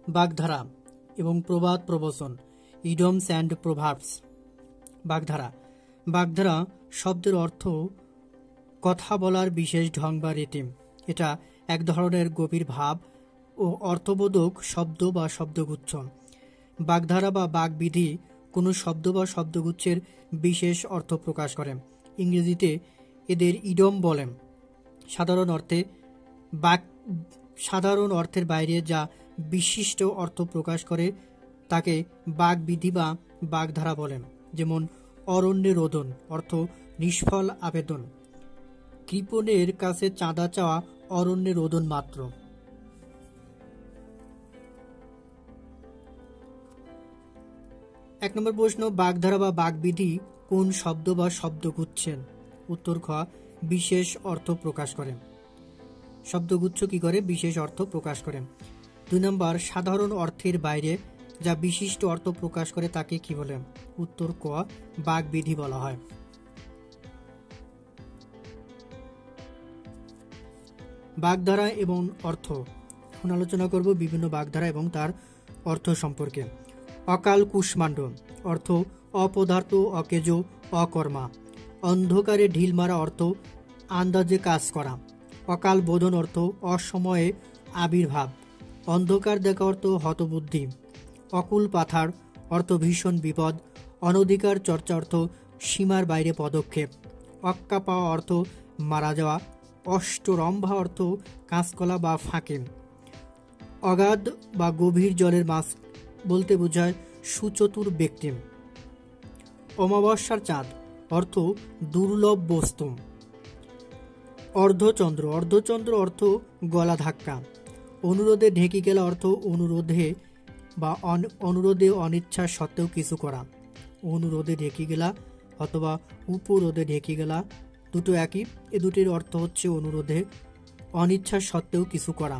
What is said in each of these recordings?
বাগধারা এবং প্রবাদ প্রবচন, ইডিয়মস অ্যান্ড প্রভার্বস। বাগধারা বাগধারা শব্দের অর্থ কথা বলার বিশেষ ঢং বা রীতি। এটা এক ধরনের গভীর ভাব ও অর্থবোধক শব্দ বা শব্দগুচ্ছ। বাগধারা বা বাগবিধি কোনো শব্দ বা শব্দগুচ্ছের বিশেষ অর্থ প্রকাশ করে। ইংরেজিতে এদের ইডিয়ম বলেন। সাধারণ অর্থের বাইরে যা বিশিষ্ট অর্থ প্রকাশ করে তাকে বাগবিধি বা বাগধারা বলেন। যেমন অরণ্যে রোদন অর্থ নিষ্ফল আবেদন, কৃপণের কাছে চাঁদা চাওয়া অরণ্যে রোদন মাত্র। এক নম্বর প্রশ্ন, বাগধারা বা বাগবিধি কোন শব্দ বা শব্দগুচ্ছের? উত্তর খ, বিশেষ অর্থ প্রকাশ করে। শব্দগুচ্ছ কি করে? বিশেষ অর্থ প্রকাশ করে। 2 নম্বর, সাধারণ অর্থের বাইরে যা বিশিষ্ট অর্থ প্রকাশ করে তাকে কি বলে? উত্তর ক, বাগবিধি বলা হয়। বাগধারা এবং অর্থ। এখন আলোচনা করব বিভিন্ন বাগধারা এবং তার অর্থ সম্পর্কে। অকাল কুষ্মাণ্ড অর্থ অপদার্থ, অকেজ, অকর্মা। অন্ধকারে ঢিল মারা অর্থ আন্দাজে কাজ করা। অকাল বোধন অর্থ অসময়ে আবির্ভাব। অন্ধকার দেখা অর্থ হতবুদ্ধি। অকুল পাথার অর্থ ভীষণ বিপদ। অনধিকার চর্চা অর্থ সীমার বাইরে পদক্ষেপ। অক্কা পাওয়া অর্থ মারা যাওয়া। অষ্টরম্ভা অর্থ কাঁচকলা বা ফাঁকে। অগাধ বা গভীর জলের মাছ বলতে বোঝায় সুচতুর ব্যক্তি। অমাবস্যার চাঁদ অর্থ দুর্লভ বস্তু। অর্ধচন্দ্র অর্থ গলা ধাক্কা। অনুরোধে ঢেকে গেলা অর্থ অনুরোধে অনিচ্ছা সত্ত্বেও কিছু করা। অনুরোধে ঢেকে গেলা অথবা উপরোধে ঢেকে গেলা দুটো একই। এ দুটির অর্থ হচ্ছে অনুরোধে অনিচ্ছা সত্ত্বেও কিছু করা।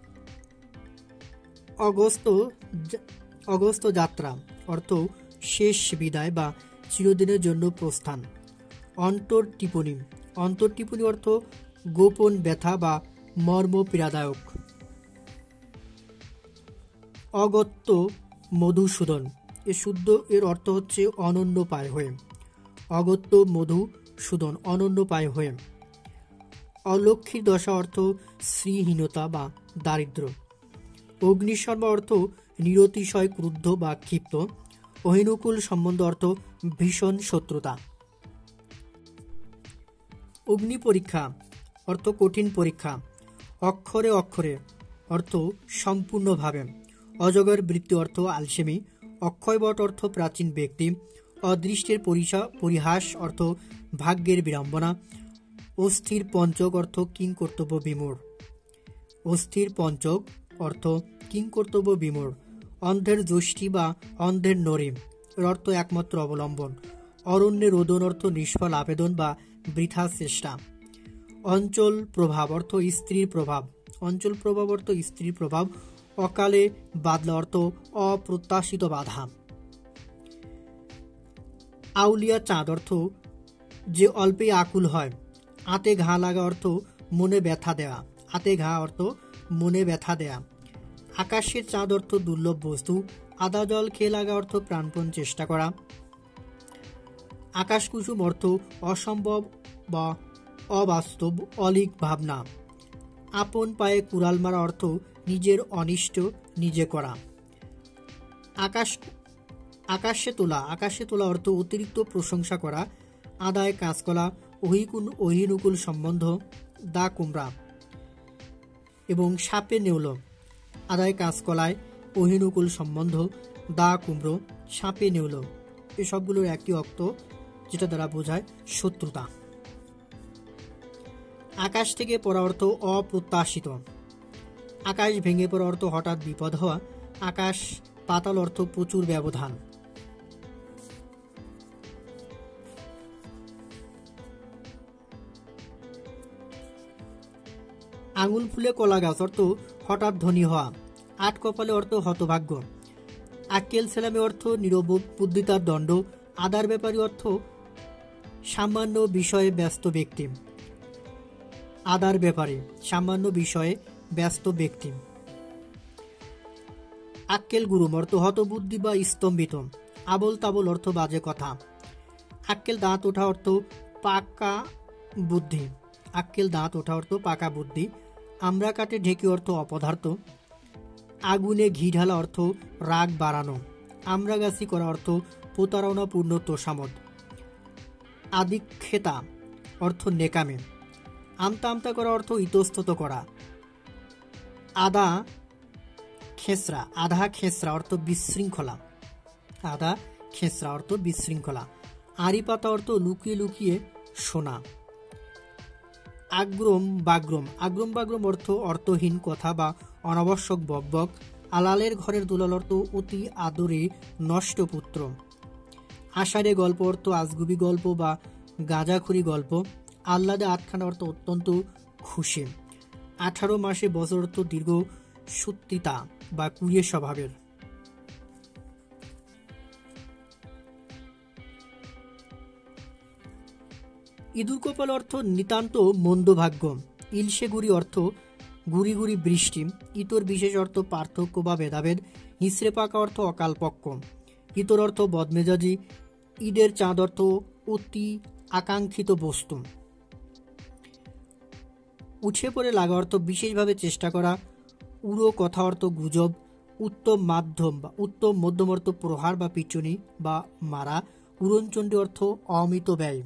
অগস্ত যাত্রা অর্থ শেষ বিদায় বা চিরদিনের জন্য প্রস্থান। অন্তর্টিপনি অর্থ গোপন ব্যথা বা মর্ম পীড়াদায়ক। অগত্য মধুসূদন এর অর্থ হচ্ছে অনন্য পায় হয়ে। অগত্য মধুসূদন অনন্য পায় হয়ে। অলক্ষীর দশা অর্থ শ্রীহীনতা বা দারিদ্র। অগ্নিশর্মা অর্থ নিরতিশয় ক্রুদ্ধ বা ক্ষিপ্ত। অহিনুকুল সম্বন্ধ অর্থ ভীষণ শত্রুতা। অগ্নি পরীক্ষা অর্থ কঠিন পরীক্ষা। অক্ষরে অক্ষরে অর্থ সম্পূর্ণভাবে। অজগর বৃত্তি অর্থ আলসেমি। অক্ষয়বট অর্থ প্রাচীন ব্যক্তি। অদৃষ্টের পরিহাস অর্থ ভাগ্যের বিড়ম্বনা। অস্থির পঞ্চক অর্থ কিংকর্তব্য বিমূঢ়। অস্থির পঞ্চক অর্থ কিংকর্তব্য বিমূঢ়। অন্ধের যষ্টি বা অন্ধের নরিম এর অর্থ একমাত্র অবলম্বন। অরণ্যে রোদন অর্থ নিষ্ফল আবেদন বা বৃথা চেষ্টা। অঞ্চল প্রভাব অর্থ স্ত্রীর প্রভাব। অঞ্চল প্রভাব অর্থ স্ত্রীর প্রভাব। অকালে বাদলা অর্থ অপ্রত্যাশিত বাধা। আউলিয়া চাঁদ অর্থ যে অল্পে আকুল হয়। আতে ঘা লাগা অর্থ মনে ব্যথা দেওয়া। আতে ঘা অর্থ মনে ব্যথা দেয়া। আকাশের চাঁদ অর্থ দুর্লভ বস্তু। আদা জল খেয়ে লাগা অর্থ প্রাণপণ চেষ্টা করা। আকাশ কুসুম অর্থ অসম্ভব বা অবাস্তব অলিক ভাবনা। আপন পায়ে কুড়াল মারা অর্থ নিজের অনিষ্ট নিজে করা। আকাশে তোলা অর্থ অতিরিক্ত প্রশংসা করা। আদায় কাঁচকলা। অহিনুকুল সম্বন্ধ দা কুমড়া এবং সাপে নেউল। আদায় কাঁচকলায় অহিনুকুল সম্বন্ধ দা কুমড়ো সাপে নেউল এসবগুলোর একটি অর্থ যেটা দ্বারা বোঝায় শত্রুতা। আকাশ থেকে পড়া অর্থ অপ্রত্যাশিত। আকাশ ভেঙে পড়া অর্থ হঠাৎ বিপদ হওয়া। আকাশ পাতাল অর্থ প্রচুর ব্যবধান। আঙুল ফুলে কলা গাছ অর্থ হঠাৎ ধনী হওয়া। আট কপালে অর্থ হতভাগ্য। আক্কেল সেলামে অর্থ নিরববুদ্ধিতার দণ্ড। আদার ব্যাপারী অর্থ সামান্য বিষয়ে ব্যস্ত ব্যক্তি। আদার ব্যাপারী সামান্য বিষয়ে ব্যস্ত ব্যক্তি। আক্কেল গুরুম অর্থ হতবুদ্ধি বা স্তম্ভিত। আবল তাবল অর্থ বাজে কথা। আক্কেল দাঁত ওঠা অর্থ পাকা বুদ্ধি। আক্কেল দাঁত ওঠা অর্থ পাকা বুদ্ধি। আমরা কাটে ঢেকি অর্থ অপদার্থ। আগুনে ঘি ঢালা অর্থ রাগ বাড়ানো। আমরাগাছি করা অর্থ প্রতারণাপূর্ণ তোষামত। আদিক্ষেতা অর্থ নেকামে। আমতা আমতা করা অর্থ ইতস্তত করা। আধা খেসরা অর্থ বিশৃঙ্খলা। আধা খেসরা অর্থ বিশৃঙ্খলা। আড়ি পাতা অর্থ লুকিয়ে লুকিয়ে শোনা। আগ্রম বাগ্রম অর্থ অর্থহীন কথা বা অনাবশ্যক বকবক। আলালের ঘরের দুলাল অর্থ অতি আদরে নষ্ট পুত্র। আষাঢ়ে গল্প অর্থ আজগুবি গল্প বা গাঁজাখুরি গল্প। আহ্লাদে আটখানা অর্থ অত্যন্ত খুশি। 18 মাসে বছর অর্থ দীর্ঘ সূত্রিতা বা কুড়িয়ে স্বভাবের। ইঁদুর কপাল অর্থ নিতান্ত মন্দভাগ্য। ইলশে গুড়ি অর্থ গুড়ি গুড়ি বৃষ্টি। ইতর বিশেষ অর্থ পার্থক্য বা ভেদাভেদ। হিসড়ে পাকা অর্থ অকালপক্ষ। ইতর অর্থ বদমেজাজি। ঈদের চাঁদ অর্থ অতি আকাঙ্ক্ষিত বস্তু। উঠে পড়ে লাগা অর্থ বিশেষভাবে চেষ্টা করা। উড়ো কথা অর্থ গুজব। উত্তম মধ্যম অর্থ প্রহার বা পিটুনি বা মারা। উড়নচণ্ডী অর্থ অমিত ব্যয়।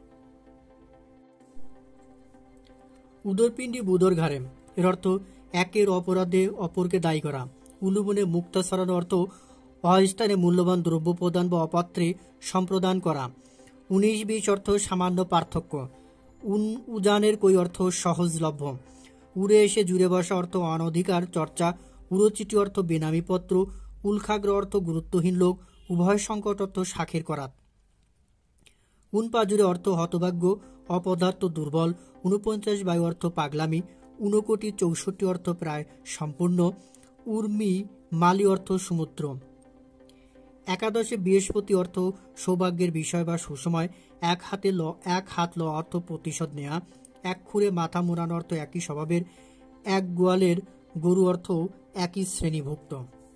উদরপিণ্ডি বুদর ঘাড়ে এর অর্থ একের অপরাধে অপরকে দায়ী করা। উলুবনে মুক্তা ছড়ানো অর্থ অস্থানে মূল্যবান দ্রব্য প্রদান বা অপাত্রে সম্প্রদান করা। 19-20 অর্থ সামান্য পার্থক্য। উজানের কই অর্থ সহজলভ্য। উড়ে এসে জুড়ে বসা অর্থ অনধিকার চর্চা। উড়োচিটি অর্থ বেনামি পত্র। উল্খাগ্র অর্থ গুরুত্বহীন লোক। উভয় সংকট অর্থ শাখের করাত। উনপাজুরে অর্থ হতভাগ্য অপদার্থ দুর্বল। 49 বায়ু অর্থ পাগলামি। 59-64 অর্থ প্রায় সম্পূর্ণ। উর্মি মালি অর্থ সমুদ্র। 11 বৃহস্পতি অর্থ সৌভাগ্যের বিষয় বা সুসময়। এক হাত ল অর্থ প্রতিশোধ নেয়া। এক খুঁড়ে মাথা মোড়ানো অর্থ একই স্বভাবের। এক গোয়ালের গরু অর্থ একই শ্রেণীভুক্ত।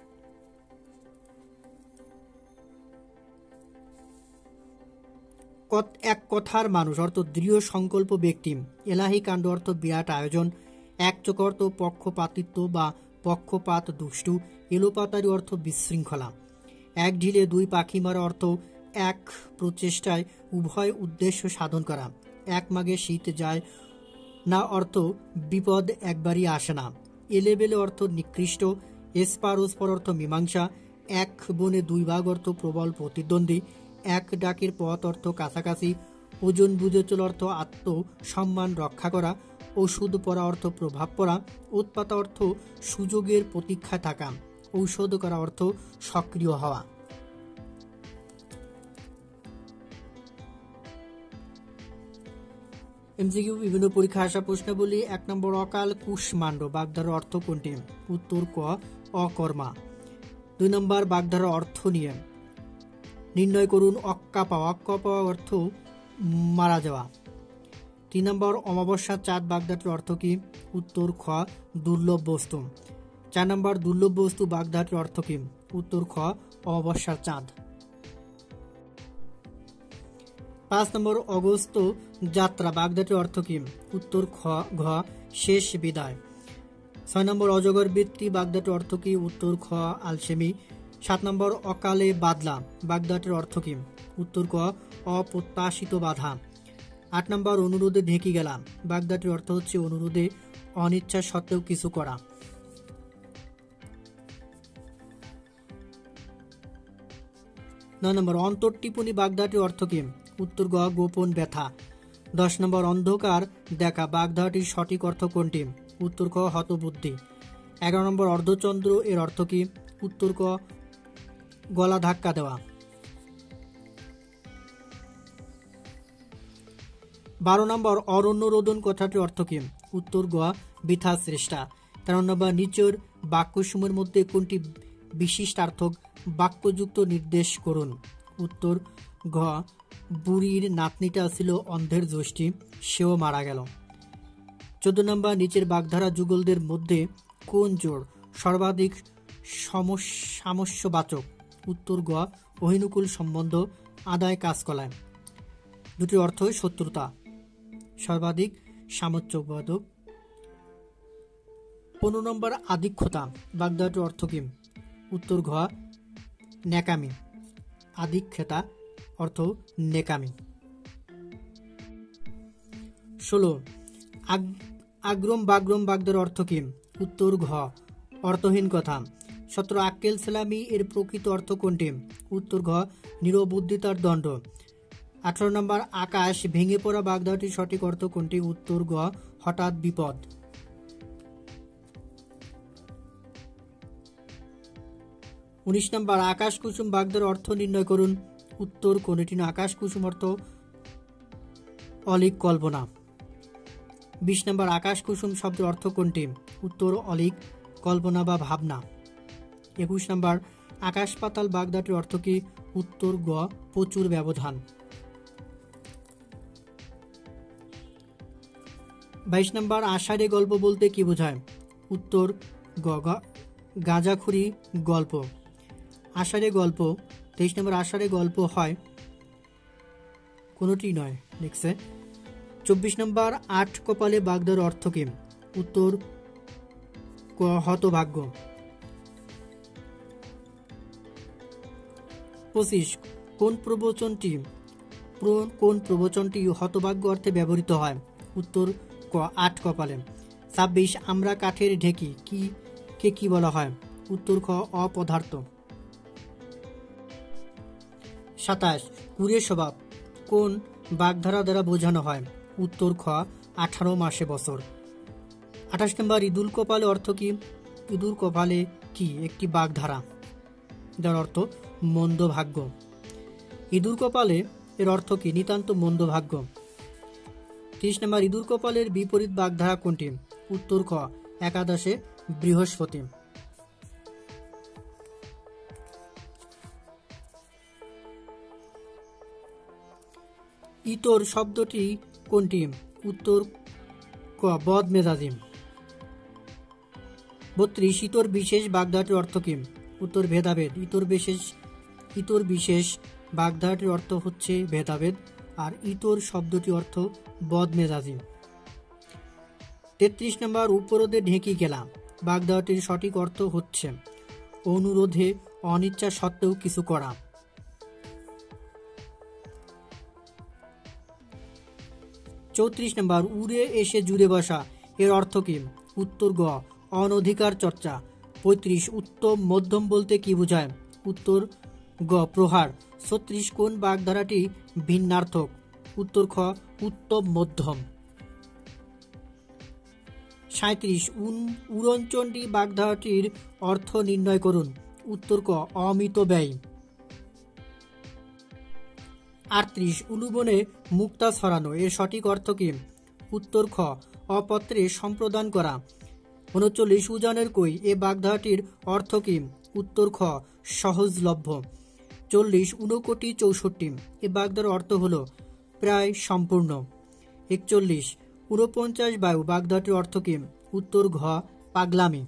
এক কথার মানুষ অর্থ দৃঢ় সংকল্প ব্যক্তি। এলাহি কাণ্ড অর্থ বিরাট আয়োজন। এক চোখ অর্থ পক্ষপাতিত্ব বা পক্ষপাত দুষ্টু। এলোপাতারি অর্থ বিশৃঙ্খলা। এক ঢিলে দুই পাখি মারা অর্থ এক প্রচেষ্টায় উভয় উদ্দেশ্য সাধন করা। এক মাঘে শীত যায় না অর্থ বিপদ একবারই আসে না। এলেবেলে অর্থ নিকৃষ্ট। এসপার ওসপার অর্থ মীমাংসা। এক বনে দুই বাঘ অর্থ প্রবল প্রতিদ্বন্দ্বী। এক ডাকের পথ অর্থ কাছাকাছি। ওজন বুঝে চল অর্থ আত্মসম্মান রক্ষা করা। ওষুধ পড়া অর্থ প্রভাব পড়া। উৎপাতা অর্থ সুযোগের প্রতীক্ষায় থাকা। ঔষধ করা অর্থ সক্রিয় হওয়া। এমসিকিউ বিভিন্ন পরীক্ষা আসা প্রশ্নাবলী। 1 নম্বর অকাল কুষ্মাণ্ড বাগধারার অর্থ কোনটি? উত্তর ক অকর্মা। 2 নম্বর বাগধারার অর্থ নিয়ে নির্ণয় করুন। অক্কা পাওয়া অর্থ মারা যাওয়া। 3 নম্বর অমাবস্যার চাঁদ বাগধারাটির অর্থ কি? উত্তর খ দুর্লভ বস্তু। 4 নম্বর দুর্লভ বস্তু বাগধারাটির অর্থ কি? উত্তর খ অমাবস্যার চাঁদ। 5 নম্বর অগস্ত যাত্রা বাগধারাটির অর্থ কি? উত্তর ঘ শেষ বিদায়। 6 নম্বর অজগর বৃত্তি বাগধারাটির অর্থ কি? উত্তর খ আলসেমি। 7 নম্বর অকালে বাদলা বাগধারাটির অর্থ কি? উত্তর ক অপ্রত্যাশিত বাধা। 8 নম্বর অনুরোধে ঢেকে গেলাম বাগধারাটির অর্থ হচ্ছে অনুরোধে অনিচ্ছা সত্ত্বেও কিছু করা। 9 নম্বর অন্তর্টিপুনি বাগধারাটির অর্থ কি? উত্তর গ গোপন ব্যথা। 10 নম্বর অন্ধকার দেখা বাগধারাটির সঠিক অর্থ কোনটি? উত্তর ক হতবুদ্ধি। 11 নম্বর অর্ধচন্দ্র এর অর্থ কি? উত্তর ক গলা ধাক্কা দেওয়া। 12 নম্বর অরণ্য রোদন কথাটির অর্থ কি? উত্তর গ বৃথা চেষ্টা। 13 নম্বর নিচের বাক্যসমূহের মধ্যে কোনটি বিশিষ্টার্থক বাক্যযুক্ত নির্দেশ করুন? উত্তর ঘ বুড়ির নাতনিটা ছিল অন্ধের জ্যোষ্ঠী, সেও মারা গেল। 14 নম্বর নিচের বাগধারা যুগলদের মধ্যে কোন জোড় সর্বাধিক সামস্যবাচক। উত্তর গ অহিনুকূল সম্বন্ধ, আদায় কাজকলায়। দুটি অর্থ শত্রুতা, সর্বাধিক সামঞ্জস্যবোধক। 15 নম্বর আধিক্যতা, বাগধারাটির অর্থ কি? উত্তর ঘ নেকামি। আধিক্যতা অর্থ নেকামি। 16 আগ্রম বাগ্রম বাগধারার অর্থ কি? উত্তর ঘ অর্থহীন কথা। 17 আক্কেল সেলামি এর প্রকৃত অর্থ কোনটি? উত্তর ঘ নিরবুদ্ধিতার দণ্ড। 18 নম্বর আকাশ ভেঙে পড়া বাগধারাটির সঠিক অর্থ কোনটি? উত্তর গ হঠাৎ বিপদ। 19 নম্বর আকাশ কুসুম বাগধারার অর্থ নির্ণয় করুন। উত্তর কোনটি না? আকাশ কুসুম অর্থ অলিক কল্পনা। 20 নম্বর আকাশ কুসুম শব্দের অর্থ কোনটি? উত্তর অলিক কল্পনা বা ভাবনা। 21 নম্বর আকাশ পাতাল বাগধারাটির অর্থ কি? উত্তর গ প্রচুর ব্যবধান। 22 নম্বর আষাঢ়ে গল্প বলতে কি বোঝায়? উত্তর গ গাঁজাখুরি গল্প। আষাঢ়ে গল্প। 23 নম্বর আষাঢ়ে গল্প হয়, কোনটি নয়। লিখছে 24 নম্বর আট কপালে বাগধারার অর্থ কি? উত্তর ক হতভাগ্য। 25 কোন প্রবচনটি হতভাগ্য অর্থে ব্যবহৃত হয়? উত্তর ক আট কপালে। 26 আমরা কাঠের ঢেকি কি বলা হয়? উত্তর খ অপদার্থ। 27 কুড়ে স্বভাব কোন বাগধারা দ্বারা বোঝানো হয়? উত্তর খ 18 মাসে বছর। 28 নম্বর ইদুল কপালে অর্থ কি? ইদুল কপালে কি একটি বাগধারা, যার অর্থ মন্দ ভাগ্য। ইদুর কপালে এর অর্থ কি? নিতান্ত মন্দ ভাগ্য। 30 নম্বর ইদুর কপালের বিপরীত বাগধারা কোনটি? উত্তর খ একাদশে বৃহস্পতি। ইতর শব্দটি কোনটি? উত্তর ক বদমেজাজি। 32 ইতর বিশেষ বাগধারাটির অর্থ কি? উত্তর ভেদাভেদ। ইতর বিশেষ বাগধারাটির অর্থ হচ্ছে ভেদাভেদ, আর ইতর শব্দটি অর্থ বদমেজাজি। 33 নম্বর উপরোধে ঢেঁকি গেলা বাগধারাটির সঠিক অর্থ হচ্ছে অনুরোধে অনিচ্ছা সত্ত্বেও কিছু করা। 34 নম্বর উড়ে এসে জুড়ে বসা এর অর্থ কি? উত্তর গ অনধিকার চর্চা। 35 উত্তম মধ্যম বলতে কি বোঝায়? উত্তর গ প্রহার। 36 কোন বাগধারাটি ভিন্নার্থক? উত্তর খ উত্তম মধ্যম। 37 উড়নচণ্ডী বাগধারাটির অর্থ নির্ণয় করুন। উত্তর ক অমিত ব্যয়। 38 উলুবনে মুক্তা ছড়ানো এর সঠিক অর্থ কি? উত্তর খ অপত্রে সম্প্রদান করা। 39 উজানের কই এ বাগধারাটির অর্থ কি? উত্তর খ সহজলভ্য। 40 ঊনকোটি 64 এ বাগধারার অর্থ হল প্রায় সম্পূর্ণ। 41 49 বায়ু বাগধারাটির অর্থ কি? উত্তর ঘ পাগলামি।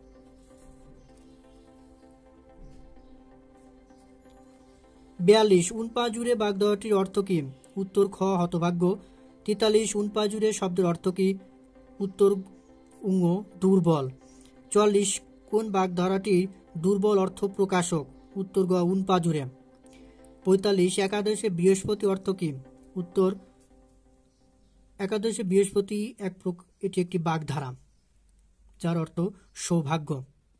42 উনপা জুড়ে বাগধারাটির অর্থ কি? উত্তর খ হতভাগ্য। 43 উনপা জুড়ে শব্দের অর্থ কি? উত্তর উঙ্গ দুর্বল। 44 কোন বাগধারাটির দুর্বল অর্থ প্রকাশক? উত্তর গ উনপা জুড়ে। 45 একাদশে বৃহস্পতি অর্থ কি? উত্তর একাদশে বৃহস্পতি এটি একটি বাগধারা, যার অর্থ সৌভাগ্য।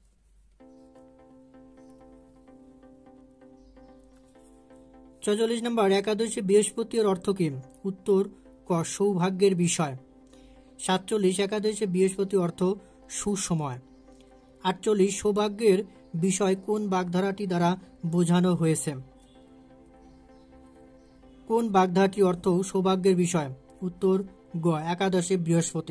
46 নম্বর একাদশী বৃহস্পতি এর অর্থ কি? উত্তর ক সৌভাগ্যের বিষয়। 47 একাদশী বৃহস্পতি অর্থ সুসময়। 48 সৌভাগ্যের বিষয় কোন বাগধারাটি দ্বারা বোঝানো হয়েছে? কোন বাগধারাটি অর্থ সৌভাগ্যের বিষয়? উত্তর গ একাদশে বৃহস্পতি।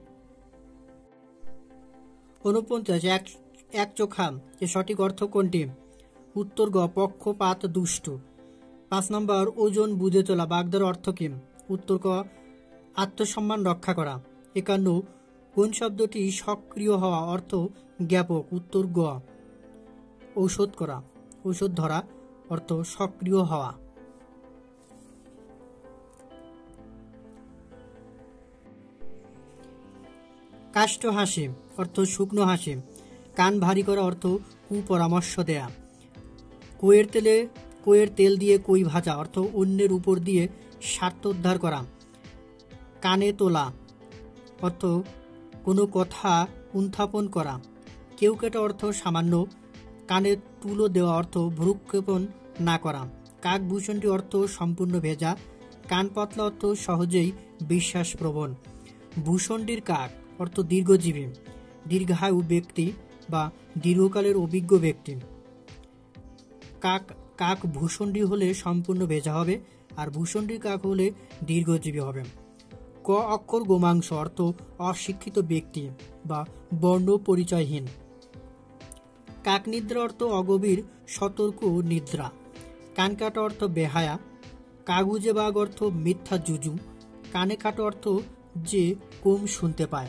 49 এক চোখা এর সঠিক অর্থ কোনটি? উত্তর গ পক্ষপাত দুষ্ট। 5 নম্বর ওজন বুঝে চলা বাগধারার অর্থ কি? উত্তর ক আত্মসম্মান রক্ষা করা। 51 কোন শব্দটি সক্রিয় হওয়া অর্থ জ্ঞাপক? উত্তর গ ঔষধ করা, ঔষধ ধরা অর্থ সক্রিয় হওয়া। কাষ্ঠ হাসি অর্থ শুকনো হাসি। কান ভারী করা অর্থ কুপরামর্শ দেয়া। কইয়ের তেল দিয়ে কই ভাজা অর্থ অন্যের উপর দিয়ে স্বার্থোদ্ধার করা। কানে তোলা অর্থ কোনো কথা উত্থাপন করা। কেউকেটা অর্থ সামান্য। কানে তুলো দেওয়া অর্থ ভ্রুক্ষেপণ না করা। কাকভূষণটি অর্থ সম্পূর্ণ ভেজা। কান পাতলা অর্থ সহজেই বিশ্বাসপ্রবণ। ভূষণটির কাক অর্থ দীর্ঘজীবী, দীর্ঘায়ু ব্যক্তি বা দীর্ঘকালের অভিজ্ঞ ব্যক্তি। কাক ভূষণটি হলে সম্পূর্ণ ভেজা হবে, আর ভূষণটির কাক হলে দীর্ঘজীবী হবে। ক অক্ষর গোমাংস অর্থ অশিক্ষিত ব্যক্তি বা বর্ণ পরিচয়হীন। কাক নিদ্রা অর্থ অগভীর সতর্ক নিদ্রা। কান কাটা অর্থ বেহায়া। কাগুজে বাঘ অর্থ মিথ্যা জুজু। কানে কাটা অর্থ যে কম শুনতে পায়।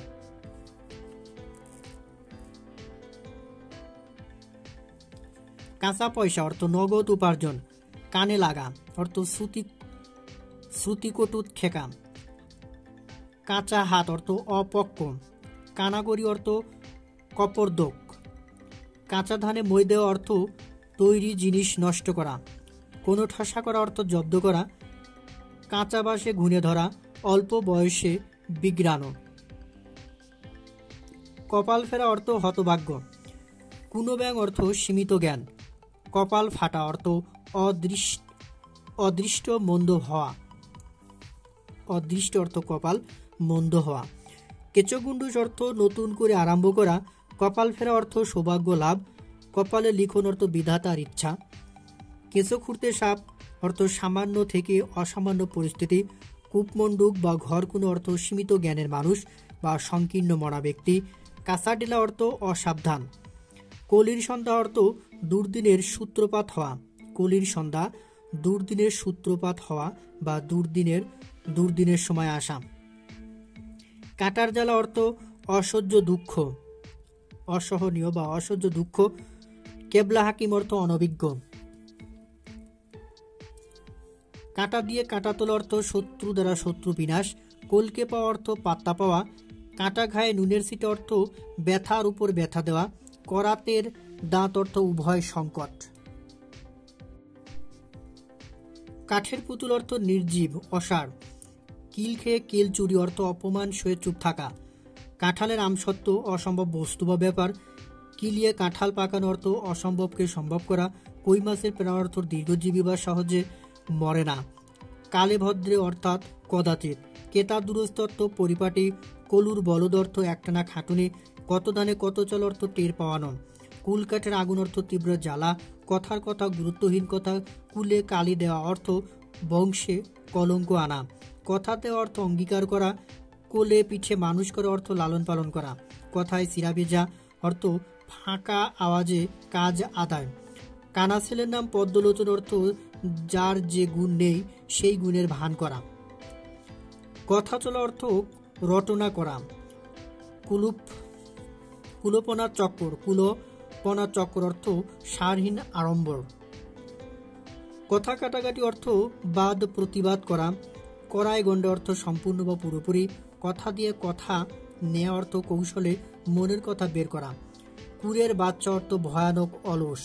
কাঁচা পয়সা অর্থ নগদ উপার্জন। কানে লাগা অর্থ শ্রুতিকটু খেকা। কাঁচা হাত অর্থ অপক্ক। কানাগরি অর্থ কপর্দক। কাঁচা ধানে মই দেওয়া অর্থ তৈরি জিনিস নষ্ট করা। কোনো ঠাসা করা অর্থ জব্দ করা। কাঁচা বাসে ঘুণে ধরা অল্প বয়সে বিগ্রানো। কপাল ফেরা অর্থ হতভাগ্য। কুনব্যাং অর্থ সীমিত জ্ঞান। কপাল ফাটা অর্থ অদৃষ্ট মন্দ হওয়া। অদৃষ্ট অর্থ কপাল মন্দ হওয়া। কেচগুন্ডুস অর্থ নতুন করে আরম্ভ করা। কপাল ফেরা অর্থ সৌভাগ্য লাভ। কপালে লিখন অর্থ বিধাতার ইচ্ছা। কেঁচো খুঁড়তে সাপ অর্থ সামান্য থেকে অসামান্য পরিস্থিতি। কূপমণ্ডুক বা ঘরকুনো অর্থ সীমিত জ্ঞানের মানুষ বা সংকীর্ণ মনা ব্যক্তি। কাঁচাটিলা অর্থ অসাবধান। কলির সন্ধ্যা অর্থ দুর্দিনের সূত্রপাত হওয়া। কলির সন্ধ্যা দুর্দিনের সূত্রপাত হওয়া বা দুর্দিনের সময় আসা। কাটার জ্বালা অর্থ অসহ্য দুঃখ, অসহনীয় বা অসহ্য দুঃখ। কেবলা হাকিম অর্থ অনভিজ্ঞ। কাঁটা দিয়ে কাঁটা তোলা অর্থ শত্রু দ্বারা শত্রু বিনাশ। কলকে পাওয়া অর্থ পাত্তা পাওয়া। কাঁটা ঘায়ে নুনের ছিটা অর্থ ব্যথার উপর ব্যথা দেওয়া। করাতের দাঁত অর্থ উভয় সংকট। কাঠের পুতুল অর্থ নির্জীব অসার। কিল খেয়ে কিল চুরি অর্থ অপমান সয়ে চুপ থাকা। কাঁঠালের আমসত্ত্ব অসম্ভব বস্তু বা ব্যাপার। কিলিয়ে কাঁঠাল পাকানো অর্থ অসম্ভবকে সম্ভব করা। কই মাছের প্রাণ অর্থ দীর্ঘজীবী বা সহজে মরে না। কালে ভদ্রে অর্থাৎ কদাচিৎ। কেতা দুরস্ত অর্থ পরিপাটি। কলুর বলদ অর্থ একটানা খাটুনি। কত দানে কত চল অর্থ টের পাওয়ানো। কুল কাঠের আগুন অর্থ তীব্র জ্বালা। কথার কথা গুরুত্বহীন কথা। কুলে কালি দেওয়া অর্থ বংশে কলঙ্ক আনা। কথাতে অর্থ অঙ্গীকার করা। কোলে পিঠে মানুষ করা অর্থ লালন পালন করা। কথায় চিরা ভেজা অর্থ ফাঁকা আওয়াজে কাজ আদায়। কানা ছেলের নাম পদ্মলোচন অর্থ যার যে গুণ নেই সেই গুণের ভান করা। কথা চলা অর্থ রটনা করা। কুলোপনা চক্কর অর্থ সারহীন আড়ম্বর। কথা কাটাকাটি অর্থ বাদ প্রতিবাদ করা। কড়াই গণ্ডে অর্থ সম্পূর্ণ বা পুরোপুরি। কথা দিয়ে কথা নেয়া অর্থ কৌশলে মনের কথা বের করা। কুরের বাচ্চা অর্থ ভয়ানক অলস।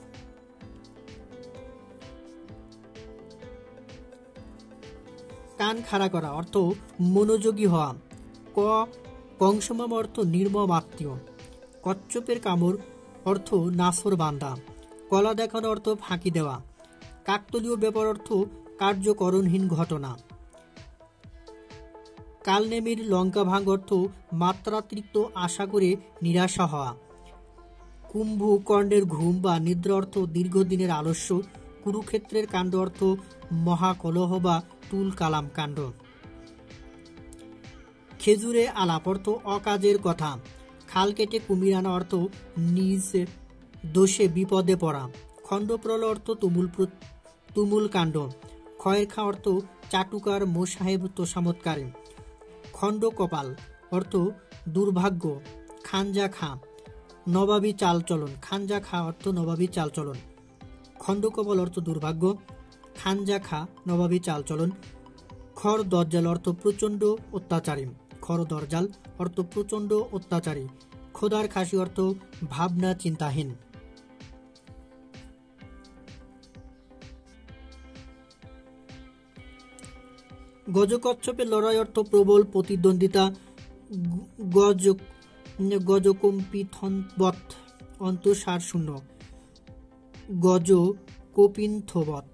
কান খাড়া করা অর্থ মনোযোগী হওয়া। কংসমাম অর্থ নির্মম আত্মীয়। কচ্ছপের কামড় অর্থ নাসর বান্দা। কলা দেখানো অর্থ ফাঁকি দেওয়া। কাকতলীয় ব্যাপার অর্থ কার্যকরণহীন ঘটনা। কালনেমির লঙ্কা ভাঙ অর্থ মাত্রাতিরিক্ত আশা করে নিরাশা হওয়া। কুম্ভকর্ণের ঘুম বা নিদ্রা অর্থ দীর্ঘদিনের আলস্য। কুরুক্ষেত্রের কাণ্ড অর্থ মহাকলহ বা তুল কালাম কাণ্ড। খেজুরে আলাপ অর্থ অকাজের কথা। খাল কেটে কুমির আনা অর্থ নিজ দোষে বিপদে পড়া। খণ্ডপ্রল অর্থ তুমুল কাণ্ড। খয়ের খা অর্থ চাটুকার মোসাহেব তোষামৎকারী। খণ্ড কপাল অর্থ দুর্ভাগ্য খাঞ্জা খা। নবাবী চালচলন, খানজা খা অর্থ নবাবী চালচলন। খণ্ডকবল অর্থ দুর্ভাগ্য, খানজা খা নবাবী চালচলন। খর দরজাল অর্থ প্রচণ্ড অত্যাচারী, খর দরজাল অর্থ প্রচণ্ড অত্যাচারী। খোদার খাসি অর্থ ভাবনা চিন্তাহীন। গজকচ্ছপের লড়াই অর্থ প্রবল প্রতিদ্বন্দ্বিতা। গজকম্পিথবৎ অন্তঃসার শূন্য, গজকপিথবৎ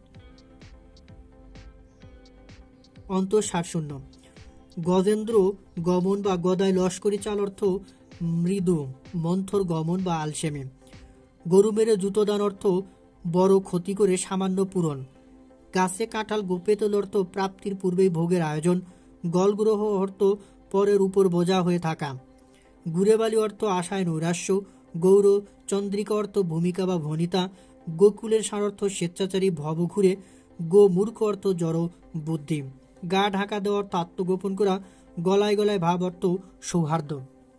অন্তঃসার শূন্য। গজেন্দ্র গমন বা গদায় লস্করি চাল অর্থ মৃদু মন্থর গমন বা আলসেমি। গরু মেরে জুতোদান অর্থ বড় ক্ষতি করে সামান্য পূরণ। গাছে কাঁঠাল গোপেতল অর্থ প্রাপ্তির পূর্বেই ভোগের আয়োজন। গলগ্রহ অর্থ পরের উপর বোঝা হয়ে থাকা। গুড়েবালি অর্থ আশায় নৈরাশ্য। গৌর চন্দ্রিকা অর্থ ভূমিকা বা ভনিতা। গোকুলের সার অর্থ স্বেচ্ছাচারী ভবঘুরে। গো মূর্খ অর্থ জড় বুদ্ধি। গা ঢাকা দেওয়া অর্থ আত্মগোপন করা। গলায় গলায় ভাব অর্থ সৌহার্দ্য।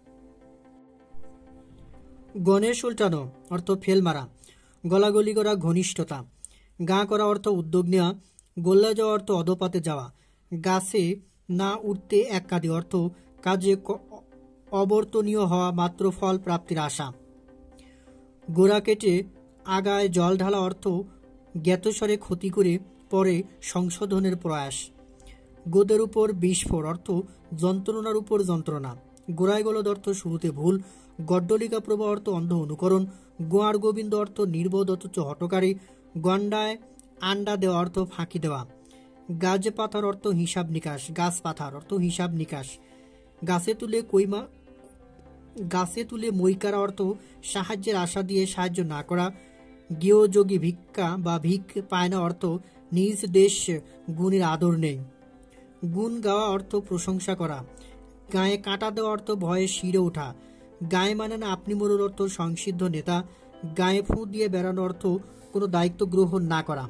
গণেশ উল্টানো অর্থ ফেল মারা, গলাগলি করা, ঘনিষ্ঠতা। গা করা অর্থ উদ্যোগ নেওয়া। গোল্লা যাওয়া অর্থ অধপাতে যাওয়া। গাছে না উঠতে এক কাঁদি অর্থ কাজে অবর্তনীয় হওয়া, মাত্র ফল প্রাপ্তির আশা। গোড়া কেটে আগায় জল ঢালা অর্থ জ্ঞাতস্বরে ক্ষতি করে পরে সংশোধনের প্রয়াস। গোদের উপর বিস্ফোর অর্থ যন্ত্রণার উপর যন্ত্রণা। গোড়ায় গলদ অর্থ শুরুতে ভুল। গড্ডলিকা প্রভা অর্থ অন্ধ অনুকরণ। গোয়ার গোবিন্দ অর্থ নির্বোধ অথচ হটকারী। গন্ডায় আন্ডা দেওয়া অর্থ ফাঁকি দেওয়া। গাছ পাথার অর্থ হিসাব নিকাশ। গাছ পাথার অর্থ হিসাব নিকাশ। গাছে তুলে মইকারা অর্থ সাহায্যের আশা দিয়ে সাহায্য না করা। গৃহযোগী ভিক্ষা বা ভিক পায় না অর্থ নিজ দেশ গুণের আদর নেই। গুণ গাওয়া অর্থ প্রশংসা করা। গায়ে কাঁটা দেওয়া অর্থ ভয়ে শিরে ওঠা। গায়ে মানে না আপনি মরুর অর্থ সংসিদ্ধ নেতা। গায়ে ফুঁ দিয়ে বেড়ানো অর্থ কোনো দায়িত্ব গ্রহণ না করা।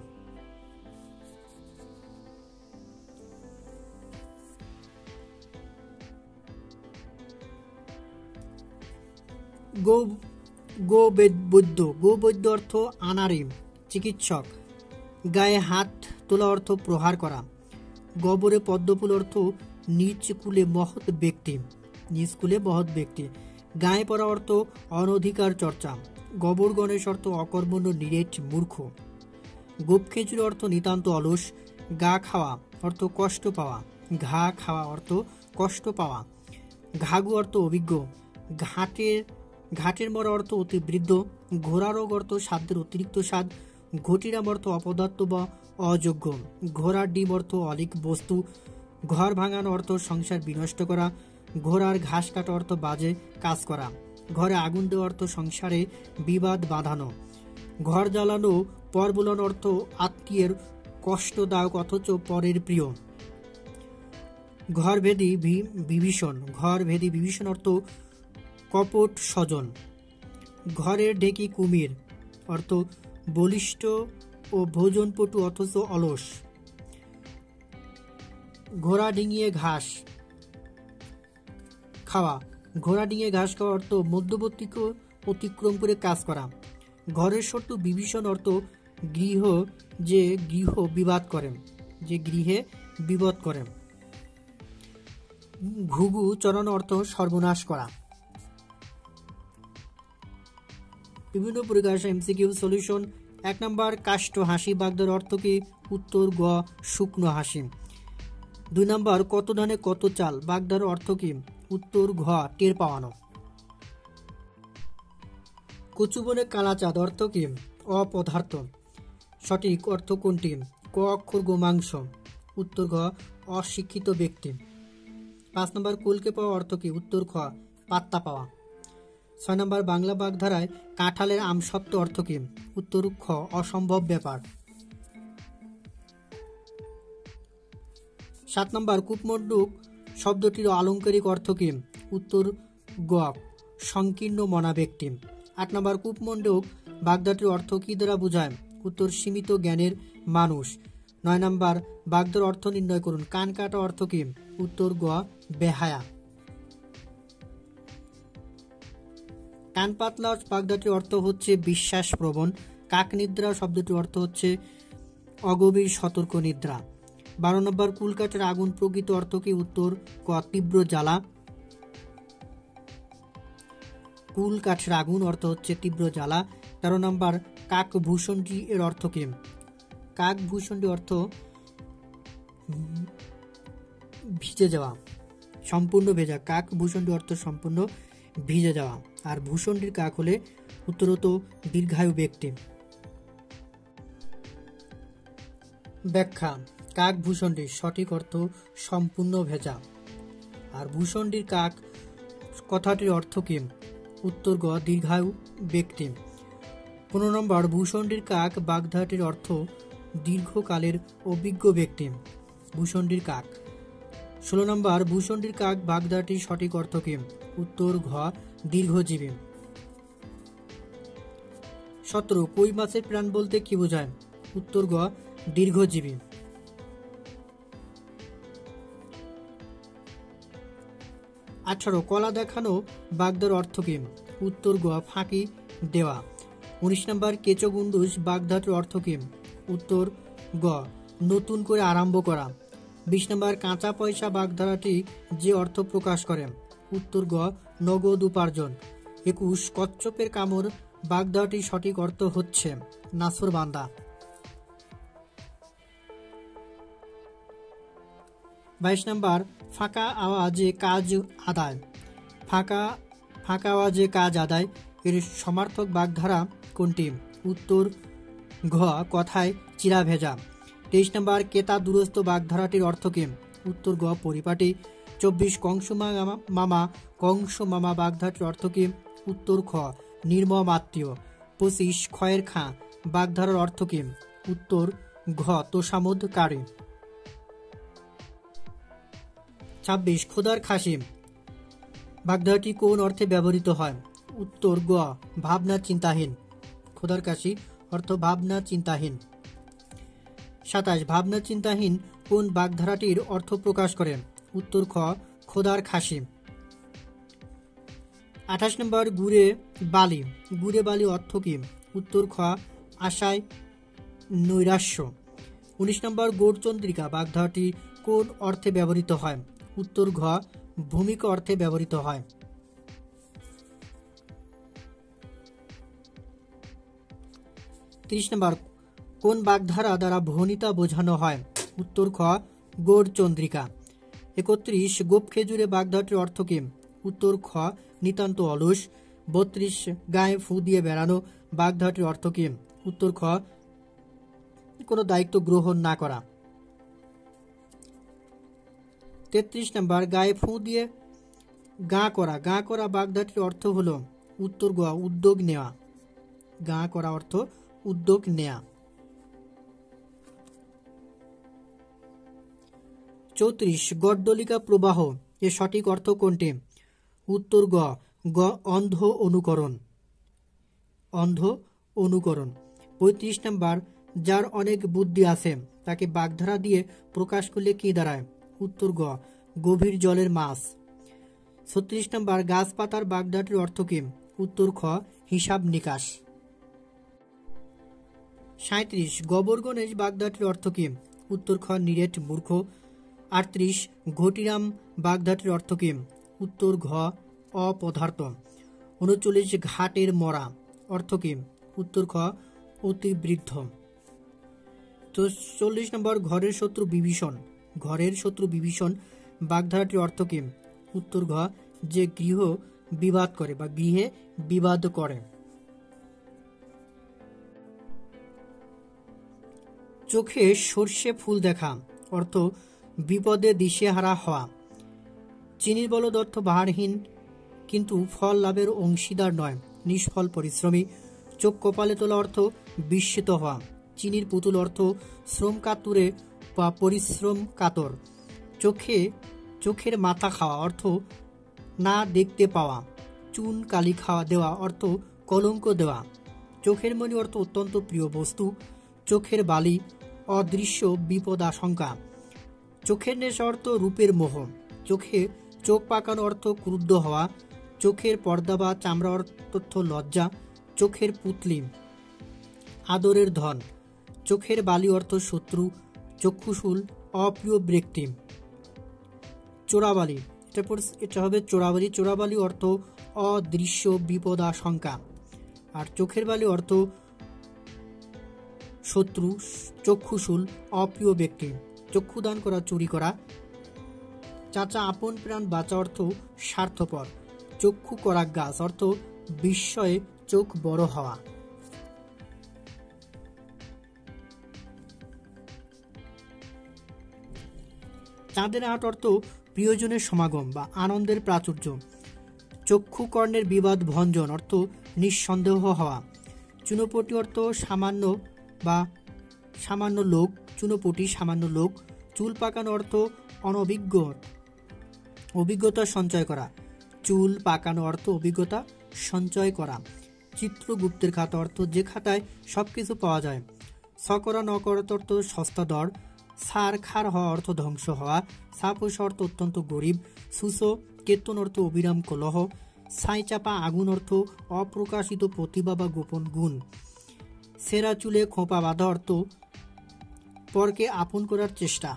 গোবৈদ্য অর্থ আনাড়ি চিকিৎসক। গায়ে হাত তোলা অর্থ প্রহার করা। গবরে পদ্মফুল অর্থ নিজ কুলে মহৎ ব্যক্তি। গায়ে পড়া অর্থ অনধিকার চর্চা। গবর গণেশ অর্থ অকর্মণ্য নিরেট মূর্খ। গোপ খেঁচুড়ি অর্থ নিতান্ত অলস। গা খাওয়া অর্থ কষ্ট পাওয়া। ঘা খাওয়া অর্থ কষ্ট পাওয়া। ঘাগু অর্থ অভিজ্ঞ। ঘাটের মরা অর্থ অতি বৃদ্ধ। ঘোড়া রোগ অর্থ সাধ্যের অতিরিক্ত স্বাদ। ঘটিরাম অর্থ অপদার্থ বা অযোগ্য। ঘোড়ার ডিম অর্থ অলিক বস্তু। ঘর ভাঙানো অর্থ সংসার বিনষ্ট করা। ঘোড়ার ঘাস কাটা অর্থ বাজে কাজ করা। ঘরে আগুন দেওয়া অর্থ সংসারে বিবাদ বাঁধানো। ঘর জ্বালানো পর বোলানো অর্থ আত্মীয়ের কষ্টদায়ক অথচ পরের প্রিয়। ঘরভেদী বিভীষণ অর্থ কপট স্বজন। ঘরের ঢেকি কুমির অর্থ বলিষ্ঠ ও ভোজনপটু অথচ অলস। ঘোড়া ডিঙিয়ে ঘাস খাওয়া। ঘোড়া ডিঙিয়ে ঘাস খাওয়া অর্থ মধ্যবর্তীকে অতিক্রম করে কাজ করা। ঘরের শত্রু বিভীষণ অর্থ গৃহে বিবাদ করেন। ঘুঘু চড়ানো অর্থ সর্বনাশ করা। বিভিন্ন পরীক্ষা এমসিকিউ সলিউশন। 1 নম্বর কাষ্ঠ হাসি বাগদার অর্থ কি? উত্তর গ শুকনো হাসি। 2 নম্বর কত ধানে কত চাল বাগদার অর্থ কি? উত্তর ঘ টের পাওয়ানো। কচুবনে কালা চাঁদ অর্থ কি? অপদার্থ। সঠিক অর্থ কোনটি? ক অক্ষর গোমাংস। উত্তর ঘ অশিক্ষিত ব্যক্তি। 5 নম্বর কুলকে পাওয়া অর্থ কি? উত্তর খ পাত্তা পাওয়া। 6 নম্বর বাংলা বাগধারায় কাঁঠালের আমসত্ত্ব অর্থ কি? উত্তর খ অসম্ভব ব্যাপার। 7 নম্বর কূপমণ্ডুক শব্দটির আলংকারিক অর্থ কি? উত্তর গ সংকীর্ণ মনা ব্যক্তি। 8 নম্বর কূপমণ্ডুক বাগধাটির অর্থ কি দ্বারা বোঝায়? উত্তর সীমিত জ্ঞানের মানুষ। 9 নম্বর বাগধার অর্থ নির্ণয় করুন। কান কাটা অর্থ কি? উত্তর গ বেহায়া। কান পাতলা বাগধাটির অর্থ হচ্ছে বিশ্বাস প্রবণ। কাকনিদ্রা শব্দটির অর্থ হচ্ছে অগভীর সতর্ক নিদ্রা। 12 নম্বর, কুলকাঠের আগুন প্রকৃত অর্থ কি? উত্তর ক তীব্র জ্বালা। কুল কাঠের আগুন অর্থ হচ্ছে তীব্র জ্বালা। 13 নম্বর, কাকভূষণটি এর অর্থ কি? কাকভূষণটি অর্থ ভিজে যাওয়া, সম্পূর্ণ ভেজা। কাকভূষণটি অর্থ সম্পূর্ণ ভিজে যাওয়া। আর ভূষণটির কাক হলে উত্তরত দীর্ঘায়ু ব্যক্তি। ব্যাখ্যা: কাকভূষণটির সঠিক অর্থ সম্পূর্ণ ভেজা। আর ভূষণটির কাক কথাটির অর্থ কি? উত্তর গ দীর্ঘায়ু ব্যক্তি। 15 নম্বর, ভূষণটির কাক বাগধাটির অর্থ দীর্ঘকালের অভিজ্ঞ ব্যক্তি। ভূষণটির কাক। 16 নম্বর, ভূষণটির কাক বাগধাটির সঠিক অর্থ কি? উত্তর ঘ দীর্ঘজীবী। 17, কই মাছের প্রাণ বলতে কি বোঝায়? উত্তর গ দীর্ঘজীবী। 18, কলা দেখানো বাগদার অর্থ কি? উত্তর গ ফাঁকি দেওয়া। 19 নম্বর, কেঁচো গুন্ডুস বাগধাটির অর্থ কি? উত্তর গ নতুন করে আরম্ভ করা। 20 নম্বর, কাঁচা পয়সা বাগধারাটি যে অর্থ প্রকাশ করে? উত্তর গ নগদ উপার্জন। 21, কচ্ছপের কামড় বাগধাটির সঠিক অর্থ হচ্ছে নাছোড়বান্দা। 22 নম্বর, ফাঁকা আওয়াজে কাজ আদায়। ফাঁকা আওয়াজে কাজ আদায় এর সমার্থক বাগধারা কোনটি? উত্তর ঘ কথায় চিরা ভেজা। 23 নম্বর, কেতা দূরস্থ বাগধারাটির অর্থ কি? উত্তর গ পরিপাটি। 24, কংস মামা বাগধাটির অর্থ কি? উত্তর খ নির্মম আত্মীয়। 25, খয়ের খাঁ বাগধারার অর্থ কি? উত্তর ঘ তোষামোদকারী। 26, খোদার খাসি বাগধারাটি কোন অর্থে ব্যবহৃত হয়? উত্তর গ ভাবনা চিন্তাহীন। খোদার খাসি অর্থ ভাবনা চিন্তাহীন। 27, ভাবনা চিন্তাহীন কোন বাগধারাটির অর্থ প্রকাশ করে? উত্তর খ খোদার খাসি। 28 নম্বর, গুড়ে বালি অর্থ কি? উত্তর খ আশায় নৈরাশ্য। 19 নম্বর, গৌরচন্দ্রিকা বাগধারাটি কোন অর্থে ব্যবহৃত হয়? উত্তর ঘ ভূমিকা অর্থে ব্যবহৃত হয়। 30 নম্বর, কোন বাগধারা দ্বারা ভণিতা বোঝানো হয়? উত্তর খ গৌরচন্দ্রিকা। 31, গোপ খেজুরে বাগধারাটির অর্থ কি? উত্তর খ নিতান্ত অলস। 32, গায়ে ফু দিয়ে বেড়ানো বাগধারাটির অর্থ কি? উত্তর খ কোনো দায়িত্ব গ্রহণ না করা। 33 নম্বর, গায়ে ফু দিয়ে গা করা বাগধারাটির অর্থ হলো? উত্তর গ উদ্যোগ নেওয়া। গা করা অর্থ উদ্যোগ নেয়া। 34, গড্ডলিকা প্রবাহ এর সঠিক অর্থ কোনটি? উত্তর গ অন্ধ অনুকরণ। 35 নম্বর, যার অনেক বুদ্ধি আছে তাকে বাগধারা দিয়ে প্রকাশ করলে কি দাঁড়ায়? উত্তর গ গভীর জলের মাছ। 36 নম্বর, গাছপাতার বাগধারাটির অর্থ কি? উত্তর খ হিসাব নিকাশ। 37, গোবর গণেশ বাগধারাটির অর্থ কি? উত্তর খ নিরেট মূর্খ। 38, ঘটিরাম বাগধারাটির অর্থ কি? উত্তর ঘ অপদার্থ। 39, ঘাটের মরা অর্থ কি? উত্তর খ অতি বৃদ্ধ। 40 নম্বর, ঘরের শত্রু বিভীষণ বাগধারাটির অর্থ কি? উত্তর ঘ যে গৃহে বিবাদ করে। চোখে সর্ষে ফুল দেখা অর্থ বিপদে দিশেহারা হওয়া। চিনির বলদ অর্থ ভারহীন কিন্তু ফল লাভের অংশীদার নয়, নিষ্ফল পরিশ্রমী। চোখ কপালে তোলা অর্থ বিস্মিত হওয়া। চিনির পুতুল অর্থ শ্রম কাতুরে বা পরিশ্রম কাতর। চোখের মাথা খাওয়া অর্থ না দেখতে পাওয়া। চুন কালি খাওয়া দেওয়া অর্থ কলঙ্ক দেওয়া। চোখের মণি অর্থ অত্যন্ত প্রিয় বস্তু। চোখের বালি অদৃশ্য বিপদ আশঙ্কা। চোখের নেশা অর্থ রূপের মোহ। চোখ পাকানো অর্থ ক্রুদ্ধ হওয়া। চোখের পর্দা বা চামড়া অর্থ লজ্জা, চোখের পুতলি, আদরের ধন, চোখের বালি অর্থ শত্রু, চক্ষুশূল, অপ্রিয় ব্যক্তি। চোরাবালি, এটা হবে চোরাবালি। চোরাবালি অর্থ অদৃশ্য বিপদাশঙ্কা। আর চোখের বালি অর্থ শত্রু, চক্ষুশূল, অপ্রিয় ব্যক্তি। চক্ষুদান করা, চুরি করা। চাচা আপন প্রাণ বাঁচা অর্থ স্বার্থপর। চক্ষু করা গাছ অর্থ বিস্ময়ে চোখ বড় হওয়া। চাঁদের হাট অর্থ প্রিয়জনের সমাগম বা আনন্দের প্রাচুর্য। চক্ষু কর্ণের বিবাদ ভঞ্জন অর্থ নিঃসন্দেহ হওয়া। চুনোপটি অর্থ সামান্য বা সামান্য লোক, চুনোপটি সামান্য লোক। চুল পাকানো অর্থ অনভিজ্ঞ, অভিজ্ঞতা সঞ্চয় করা। চুল পাকানো অর্থ অভিজ্ঞতা সঞ্চয় করা। চিত্রগুপ্তের খাতা অর্থ যে খাতায় সবকিছু পাওয়া যায়। সকরা নকরত অর্থ সস্তা দর। সার খার হওয়া অর্থ ধ্বংস হওয়া। সাপোস অর্থ অত্যন্ত গরিব। সুসো কেতন অর্থ অবিরাম কলহ। ছাই চাপা আগুন অর্থ অপ্রকাশিত প্রতিভা বা গোপন গুণ। সেরা চুলে খোঁপা বাঁধা অর্থ পরকে আপন করার চেষ্টা।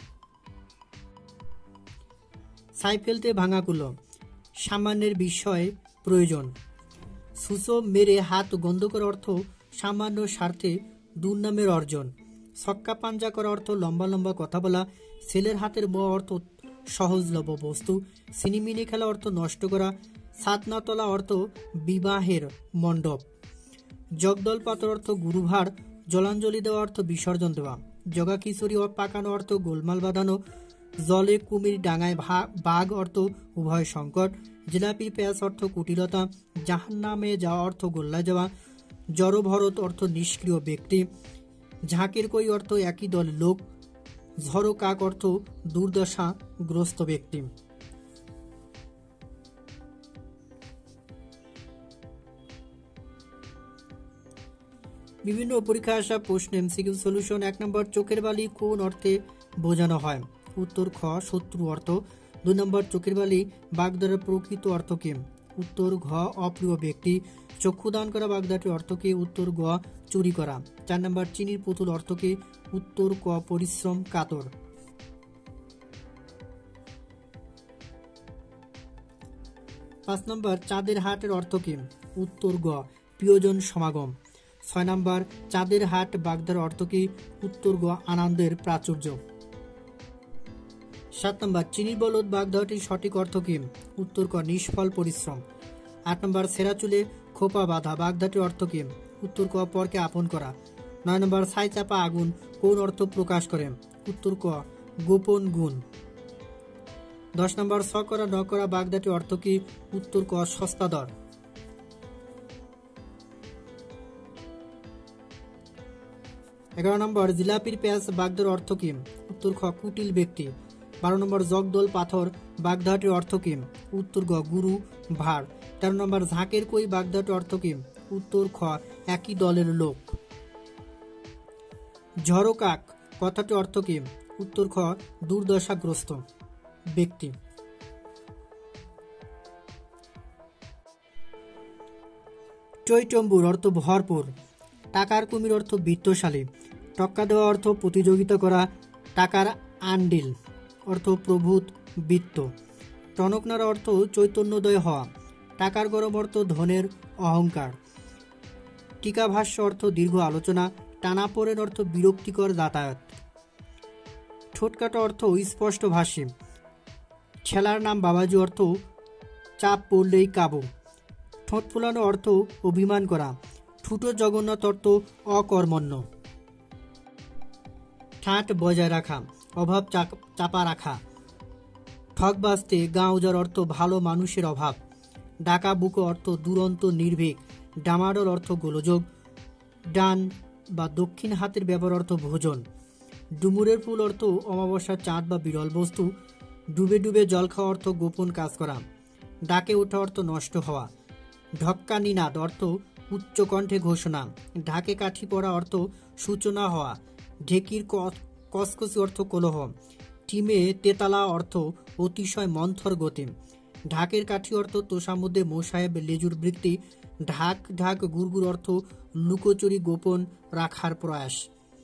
ছাই ফেলতে ভাঙা কুলো, সামান্যের বিষয়ে প্রয়োজন। সুসো মেরে হাত গন্ধ করা অর্থ সামান্য স্বার্থে দুর্নামের অর্জন। ছক্কা পাঞ্জা করা অর্থ লম্বা লম্বা কথা বলা। ছেলের হাতের ব অর্থ সহজলভ্য বস্তু। সিনিমিনি খেলা অর্থ নষ্ট করা। ছাদনা তোলা অর্থ বিবাহের মণ্ডপ। জগদল পাতর অর্থ গুরুভার। জলাঞ্জলি দেওয়া অর্থ বিসর্জন দেওয়া। জগা খিচুড়ি পাকানো অর্থ গোলমাল বাঁধানো। জলে কুমির ডাঙায় বাঘ অর্থ উভয় সংকট। জিলাপির পেঁয়াজ অর্থ কুটিলতা। জাহান্নামে যাওয়া অর্থ গোল্লায় যাওয়া। জড়ভরত অর্থ নিষ্ক্রিয় ব্যক্তি। ঝাঁকের কই অর্থ একই দলের লোক। ঝড়ো কাক অর্থ দুর্দশাগ্রস্ত ব্যক্তি। বিভিন্ন পরীক্ষায় আসা প্রশ্ন এমসিকিউ সলিউশন। 1 নম্বর, চোখের বালি কোন অর্থে বোঝানো হয়? উত্তর খ, শত্রু অর্থ। 2 নম্বর, চোখের বালি বাগদার প্রকৃত অর্থ কি? উত্তর ঘ, অপ্রিয় ব্যক্তি। চক্ষুদান করা বাগদাটির অর্থ কি? উত্তর গ, চুরি করা। 4 নম্বর, চিনির পুতুল অর্থ কি? উত্তর ক, পরিশ্রম, কাতর। 5 নম্বর, চাঁদের হাটের অর্থ কি? উত্তর গ, প্রিয়জন সমাগম। 6 নম্বর, চাঁদের হাট বাগদার অর্থ কি? উত্তর গ, আনন্দের প্রাচুর্য। 7 নম্বর, চিনির বলদ বাগদাটির সঠিক অর্থ কি? উত্তর ক, নিষ্ফল পরিশ্রম। 8 নম্বর, সেরা চুলে খোপা বাঁধা বাগদাটির অর্থ কি? উত্তর ক, পরকে আপন করা। 9 নম্বর, ছাই চাপা আগুন কোন অর্থ প্রকাশ করে? উত্তর ক, গোপন গুণ। 10 নম্বর, সকরা নকরা বাগদাটির অর্থ কি? উত্তর ক, সস্তা দর। 11 নম্বর, জিলাপির পেঁয়াজ বাগদার অর্থ কি? উত্তর খ, কুটিল ব্যক্তি। 12 নম্বর, জগদল পাথর বাগদাটির অর্থ কি? উত্তর গ, গুরু ভার। 13 নম্বর, ঝাঁকের কই বাগদাটির অর্থ কি? উত্তর খ, একই দলের লোক। ঝড়ো কাক কথাটির অর্থ কি? উত্তর খ, দুর্দশাগ্রস্ত ব্যক্তি। টইটম্বুর অর্থ ভরপুর। টাকার কুমির অর্থ বিত্তশালী। টক্কা দেওয়া অর্থ প্রতিযোগিতা করা। টাকার আন্ডিল অর্থ প্রভূত বিত্ত। টনকনারা অর্থ চৈতন্যদয় হওয়া। টাকার গরম অর্থ ধনের অহংকার। টিকাভাষ্য অর্থ দীর্ঘ আলোচনা। টানাপোড়েন অর্থ বিরক্তিকর যাতায়াত। ঠোঁটকাটা অর্থ স্পষ্ট ভাষী। ছেলার নাম বাবাজি অর্থ চাপ পড়লেই কাবু। ঠোঁট ফুলানো অর্থ অভিমান করা। ঠুটো জগন্নাথ অর্থ অকর্মণ্য। ঠাট বজায় রাখা, অভাব চাপা রাখা। ঠকবাজতে গাঁওজার অর্থ ভালো মানুষের অভাব। ডাকা বুকো অর্থ দুরন্ত নির্ভীক। ডামাডোল অর্থ গোলযোগ। ডান বা দক্ষিণ হাতের ব্যবহার অর্থ ভোজন। ডুমুরের ফুল অর্থ অমাবস্যার চাঁদ বা বিরল বস্তু। ডুবে ডুবে জল খাওয়া অর্থ গোপন কাজ করা। ডাকে ওঠা অর্থ নষ্ট হওয়া। ঢক্কা নিনাদ অর্থ উচ্চ কণ্ঠে ঘোষণা। ঢাকে কাঠি পড়া অর্থ সূচনা হওয়া। ঢেকির কসকসি অর্থ কলহ। টিমে তেতালা অর্থ অতিশয় মন্থর গতি। ঢাকের কাঠি অর্থ তোষামধ্যে মোসাহেব লেজুর বৃত্তি। ঢাক ঢাক গুড়গুড় অর্থ লুকোচুরি গোপন রাখার প্রয়াস।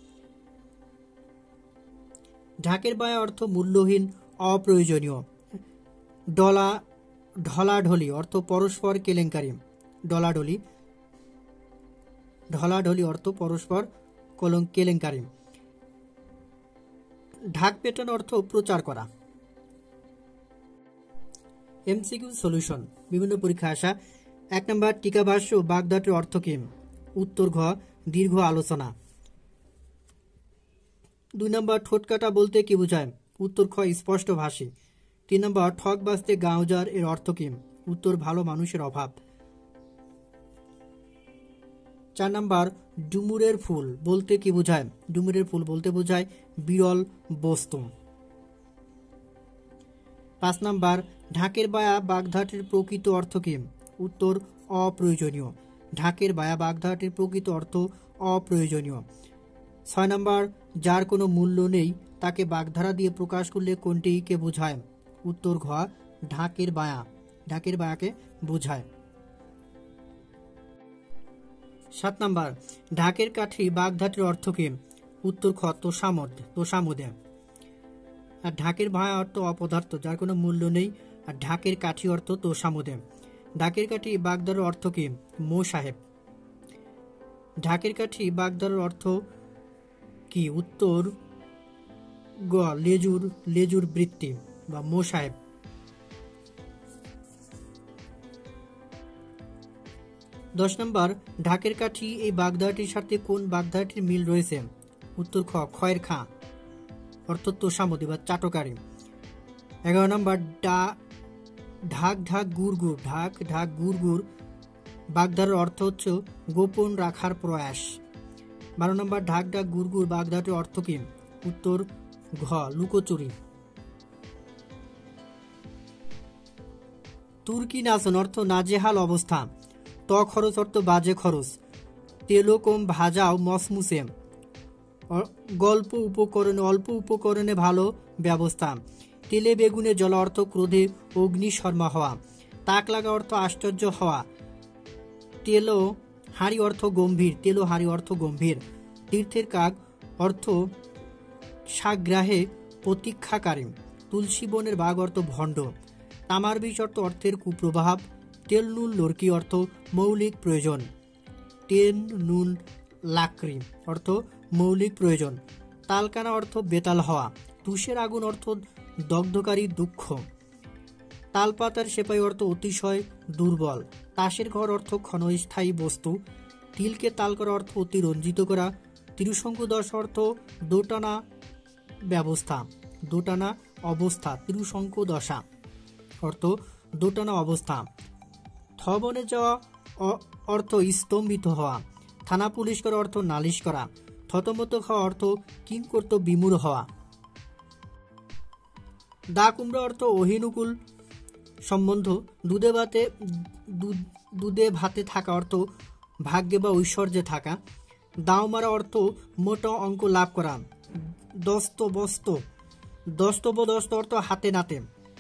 ঢাকের বায়া অর্থ মূল্যহীন অপ্রয়োজনীয়। ডলা ঢলাঢলি অর্থ পরস্পর কেলেঙ্কারি। ডলাঢলি ঢলাঢলি অর্থ পরস্পর কেলেঙ্কারি। ঢাক পেটানো অর্থ প্রচার করা। এমসিকিউ সলিউশন বিভিন্ন পরীক্ষা আসা। 1 নম্বর টিকাভাষ্য বাগধাটির অর্থ কি? উত্তর ঘ দীর্ঘ আলোচনা। 2 নম্বর ঠোঁটকাটা বলতে কি বোঝায়? উত্তর খ স্পষ্ট ভাষী। 3 নম্বর ঠক বাজতে গাঁওজার এর অর্থ কি? উত্তর ভালো মানুষের অভাব। 4 নম্বর ডুমুরের ফুল বলতে কি বোঝায়? ডুমুরের ফুল বলতে বোঝায় বিরল বস্তু। 5 নম্বর ঢাকের বায়া বাগধাটির প্রকৃত অর্থ কি? উত্তর অপ্রয়োজনীয়। ঢাকের বায়া বাগধাটির প্রকৃত অর্থ অপ্রয়োজনীয়। 6 নম্বর যার কোনো মূল্য নেই তাকে বাগধারা দিয়ে প্রকাশ করলে কোনটিকে বোঝায়? উত্তর ঘ ঢাকের বায়া। ঢাকের বায়াকে বোঝায়। 7 নম্বর ঢাকের কাঠি বাগধাটির অর্থ কি? উত্তর খ তোষামদে। আর ঢাকের ভায়া অর্থ অপদার্থ যার কোনো মূল্য নেই। আর ঢাকের কাঠি অর্থ তোষামদে। ঢাকের কাঠি বাগদারের অর্থ কি? মোসাহেব। ঢাকের কাঠি বাগদারের অর্থ কি? উত্তর গ লেজুর বৃত্তি বা মোসাহেব। 10 নম্বর ঢাকের কাঠি এই বাগধাটির সাথে কোন বাগধাটির মিল রয়েছে? উত্তর খ খয়ের খাঁ অর্থ তোষামদি বা চাটকারি। 11 নম্বর ঢাক ঢাক গুড়গুড়। ঢাক ঢাক গুড়গুড় বাগধারার অর্থ হচ্ছে গোপন রাখার প্রয়াস। 12 নম্বর ঢাক ঢাক গুড়গুড় বাগধাটির অর্থ কি? উত্তর ঘ লুকোচুরি। তুর্কি নাচন অর্থ নাজেহাল অবস্থা। ত খরচ অর্থ বাজে খরচ। তেলো কম ভাজাও মসমুসে। অল্প উপকরণে ভালো ব্যবস্থা। তেলে বেগুনে জ্বলা অর্থ ক্রোধে অগ্নিশর্মা হওয়া। তাক লাগা অর্থ আশ্চর্য হওয়া। তেলো হাঁড়ি অর্থ গম্ভীর। তীর্থের কাক অর্থ সাগ্রাহে প্রতীক্ষাকারী। তুলসী বনের বাঘ অর্থ ভণ্ড। তামার বিষ অর্থের কুপ্রভাব। তেল নুন লড়কি অর্থ মৌলিক প্রয়োজন। তেল নুন লাকড়ি অর্থ মৌলিক প্রয়োজন। তালকানা অর্থ বেতাল হওয়া। তুষের আগুন অর্থ দগ্ধকারী দুঃখ। তালপাতার সেপাই অর্থ অতিশয় দুর্বল। তাসের ঘর অর্থ ক্ষণস্থায়ী বস্তু। তিলকে তাল করা অর্থ অতি রঞ্জিত করা। ত্রিশঙ্কু দশা অর্থ দোটানা অবস্থা। ত্রিশঙ্কু দশা অর্থ দোটানা অবস্থা। থবনে যাওয়া অর্থ স্তম্ভিত হওয়া। থানা পুলিশ করা অর্থ নালিশ করা। থতমত খাওয়া অর্থ কিংকর্ত বিমূঢ় হওয়া। দা কুমড়া অর্থ অহিনুকুল সম্বন্ধ। দুধে ভাতে থাকা অর্থ ভাগ্যে বা ঐশ্বর্যে থাকা। দাও মারা অর্থ মোটা অঙ্ক লাভ করা। দস্তবস্ত অর্থ হাতে নাতে।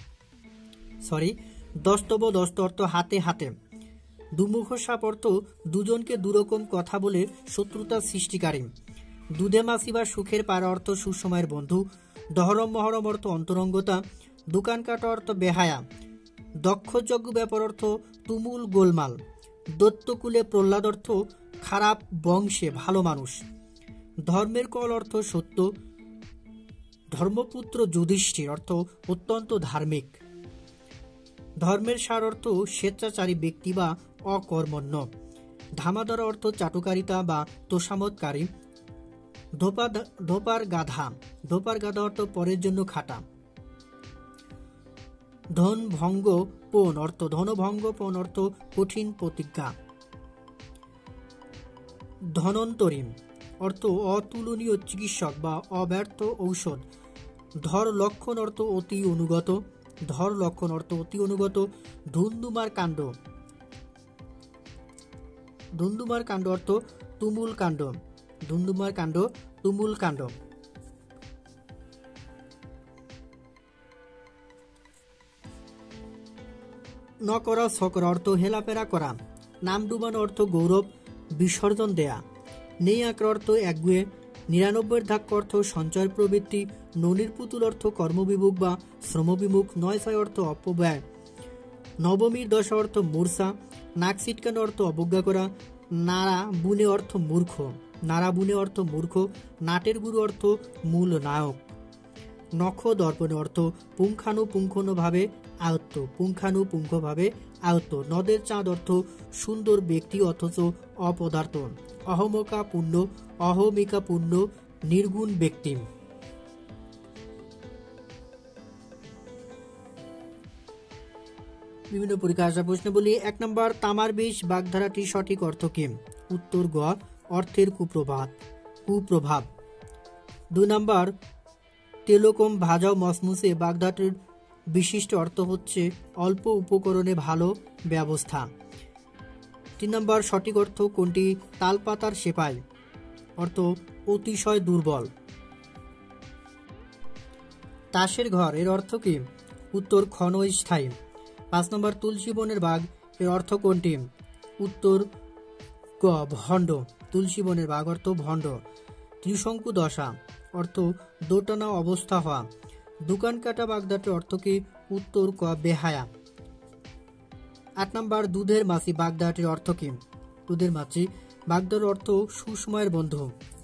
দস্তবদস্ত অর্থ হাতে হাতে। দুমুখ সাপ অর্থ দুজনকে দুরকম কথা বলে শত্রুতা সৃষ্টিকারী। দুধে মাছি বা সুখের পাড়া অর্থ সুসময়ের বন্ধু। দহরম মহরম অর্থ অন্তরঙ্গতা। দোকান কাটা অর্থ বেহায়া। দক্ষযজ্ঞ ব্যাপার অর্থ তুমুল গোলমাল। দত্তকুলে প্রহ্লাদ অর্থ খারাপ বংশে ভালো মানুষ। ধর্মের কল অর্থ সত্য। ধর্মপুত্র যুধিষ্ঠির অর্থ অত্যন্ত ধার্মিক। ধর্মের সার অর্থ স্বেচ্ছাচারী ব্যক্তি বা অকর্মণ্য। ধামাধরা অর্থ চাটুকারিতা বা তোষামদকারী। ধোপার গাধা অর্থ পরের জন্য খাটা। ধনভঙ্গ অর্থ কঠিন প্রতিজ্ঞা। ধনন্তরী অর্থ অতুলনীয় চিকিৎসক বা অব্যর্থ ঔষধ। ধর লক্ষণ অর্থ অতি অনুগত। ধুন্ধুমার কাণ্ড অর্থ তুমুল কাণ্ড। ন করা ছ করা অর্থ হেলাফেরা করা। নাম ডুবানো অর্থ গৌরব বিসর্জন দেয়া। নেই আঁকড়া অর্থ একগুয়ে। ৯৯ ধাক্কা অর্থ সঞ্চয়ের প্রবৃত্তি। ননির পুতুল অর্থ কর্মবিমুখ বা শ্রমবিমুখ। ৯ অর্থ অপব্যয়। নবমীর দশা অর্থ মূর্ছা। নাক ছিটকানো অর্থ অবজ্ঞা করা। নাড়া বুনে অর্থ মূর্খ। নাড়া বুনে অর্থ মূর্খ। নাটের গুরু অর্থ মূল নায়ক। নখ দর্পণে অর্থ পুঙ্খানুপুঙ্খভাবে আয়ত্ত। পুঙ্খানুপুঙ্খভাবে আয়ত্ত। নদের চাঁদ অর্থ সুন্দর ব্যক্তি অথচ অপদার্থ। অহমকা পূর্ণ, অহমিকা পূর্ণ, নির্গুণ ব্যক্তি। বিভিন্ন পরীক্ষা আসা প্রশ্ন বলি। ১ নম্বর, তামার বিষ বাগধারাটি সঠিক অর্থ কি? উত্তর গ, অর্থের কুপ্রভাব। ২ নম্বর, তেলকম ভাজাও মসমুসে বাগধারাটির বিশিষ্ট অর্থ হচ্ছে অল্প উপকরণে ভালো ব্যবস্থা। ৩ নম্বর, সঠিক অর্থ কোনটি? তালপাতার সেপাই অর্থ অতিশয় দুর্বল। তাসের ঘর এর অর্থ কি? উত্তর ক্ষণস্থায়ী। ৫ নম্বর, তুলসী বনের বাঘ এর অর্থ কোনটি? উত্তর গ, ভণ্ড। তুলসী বনের বাঘ অর্থ ভণ্ড। ত্রিশঙ্কু দশা অর্থ দোটানা অবস্থা হওয়া। দোকান কাটা বাগধারাটির অর্থ কি? উত্তর ক, বেহায়া। ৮ নম্বর, দুধের মাছি বাগধারাটির অর্থ কি? দুধের মাছি বাগধারার অর্থ সুসময়ের বন্ধু।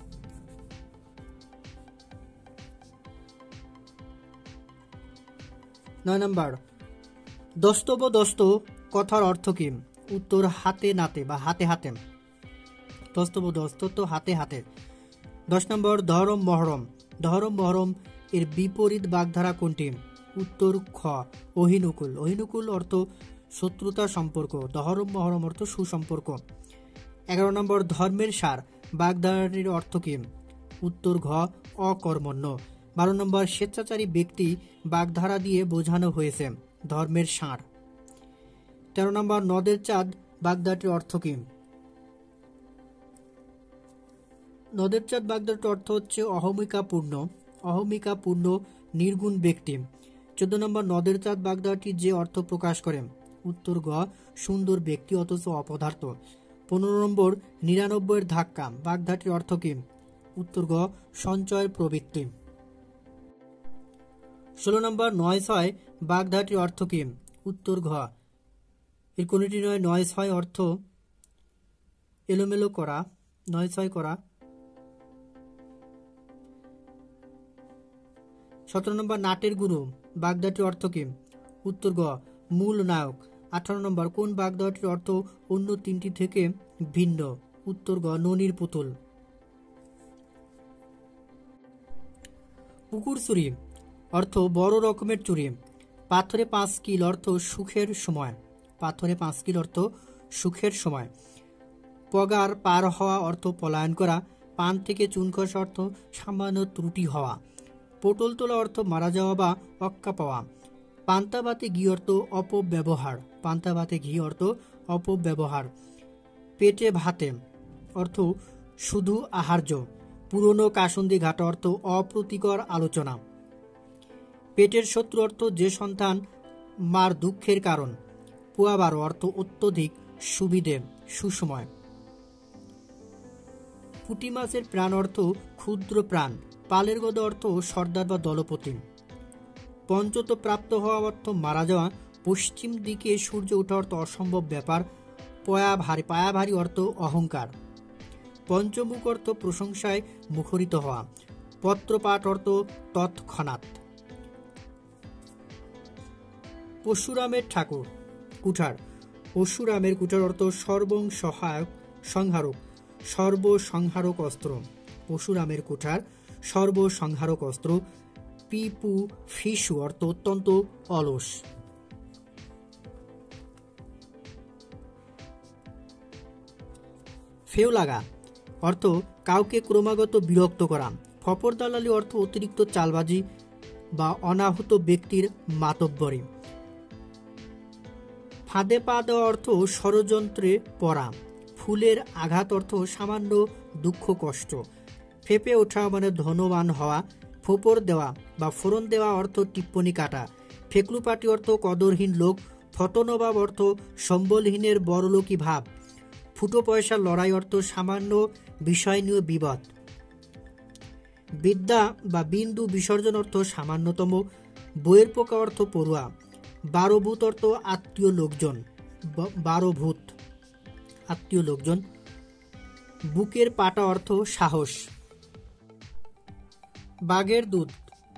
৯ নম্বর, দস্তবদস্ত কথার অর্থ কি? উত্তর হাতে নাতে বা হাতে হাতে। দস্তবদস্ত তো হাতে হাতে। ১০ নম্বর, ধরম মহরম। ধরম মহরম এর বিপরীত বাগধারা কোনটি? উত্তর খ, অহিনুকুল। অহিনুকুল অর্থ শত্রুতা সম্পর্ক। ধরম মহরম অর্থ সুসম্পর্ক। ১১ নম্বর, ধর্মের সার বাগধারাটির অর্থ কি? উত্তর ঘ, অকর্মণ্য। ১২ নম্বর, স্বেচ্ছাচারী ব্যক্তি বাগধারা দিয়ে বোঝানো হয়েছে ধর্মের সার। ১৩ নম্বর, নদের চাঁদ বাগধারাটির অর্থ কি? নদের চাঁদ বাগধারাটির অর্থ হচ্ছে অহমিকাপূর্ণ। অহমিকাপূর্ণ, নির্গুণ ব্যক্তি। ১৪ নম্বর, নদের চাঁদ বাগধারাটি যে অর্থ প্রকাশ করে? উত্তর গ, সুন্দর ব্যক্তি অথচ অপদার্থ। ১৫ নম্বর, ৯৯ ধাক্কা বাগধারাটির অর্থ কি? উত্তর গ, সঞ্চয়ের প্রবৃত্তি। ১৬ নম্বর, ৯-৬ বাগধারাটির অর্থ কি? উত্তর ঘ, এর কোনটি নয়। ৯-৬ অর্থ এলোমেলো করা, ৯-৬ করা। ১৭ নম্বর, নাটের গুরু বাগধারাটির অর্থ কি? উত্তর গ, মূল নায়ক। ১৮ নম্বর, কোন বাগধারাটির অর্থ অন্য তিনটি থেকে ভিন্ন? উত্তর গ, ননির পুতুল। পুকুর চুরি অর্থ বড় রকমের চুরি। পাথরে ৫ কিল অর্থ সুখের সময়। পাথরে ৫ কিল অর্থ সুখের সময়। পগার পার হওয়া অর্থ পলায়ন করা। পান থেকে চুন খসা অর্থ সামান্য ত্রুটি হওয়া। পটল তোলা অর্থ মারা যাওয়া বা অক্কা পাওয়া। পান্তা ভাতে ঘি অর্থ অপব্যবহার। পান্তা ভাতে ঘি অর্থ অপব্যবহার। পেটে ভাতে অর্থ শুধু আহার্য। পুরনো কাসুন্দি ঘাটা অর্থ অপ্রীতিকর আলোচনা। পেটের শত্রু অর্থ যে সন্তান মার দুঃখের কারণ। পুয়াবারো অর্থ অত্যধিক সুবিধে, সুসময়। পুঁটি মাছের প্রাণ অর্থ ক্ষুদ্র প্রাণ। পালের গদা অর্থ সর্দার বা দলপতি। পঞ্চত প্রাপ্ত হওয়া অর্থ মারা যাওয়া। পশ্চিম দিকে সূর্য ওঠা অর্থ অসম্ভব ব্যাপার। পায়া ভারী অর্থ অহংকার। পঞ্চমুখ অর্থ প্রশংসায় মুখরিত হওয়া। পত্রপাঠ অর্থ তৎক্ষণাৎ। পরশুরামের ঠাকুর কুঠার। পরশুরামের কুঠার অর্থ সর্বসহায়ক সংহারক, সর্বসংহারক অস্ত্র। পরশুরামের কুঠার সর্বসংহারক অস্ত্র। পিপু ফিসু অর্থ অত্যন্ত অলস। ফেউ লাগা অর্থ কাউকে ক্রমাগত বিরক্ত করা। ফপর দালালি অর্থ অতিরিক্ত চালবাজি বা অনাহত ব্যক্তির মাতব্বরি। ফাঁদে পা দেওয়া অর্থ ষড়যন্ত্রে পড়া। ফুলের আঘাত অর্থ সামান্য দুঃখ কষ্ট। ফেপে ওঠা মানে ধনবান হওয়া। ফোপর দেওয়া বা ফোড়ন দেওয়া অর্থ টিপ্পনি কাটা। ফেকলুপাটি অর্থ কদরহীন লোক। ফতনবাব অর্থ সম্বলহীনের বড়লোকি ভাব। ফুটো পয়সার লড়াই অর্থ সামান্য বিষয় নিয়ে বিবাদ। বিদ্যা বা বিন্দু বিসর্জন অর্থ সামান্যতম। বইয়ের পোকা অর্থ পড়ুয়া। বারোভূত অর্থ আত্মীয় লোকজন। বারোভূত আত্মীয় লোকজন। বুকের পাটা অর্থ সাহস। বাঘের দুধ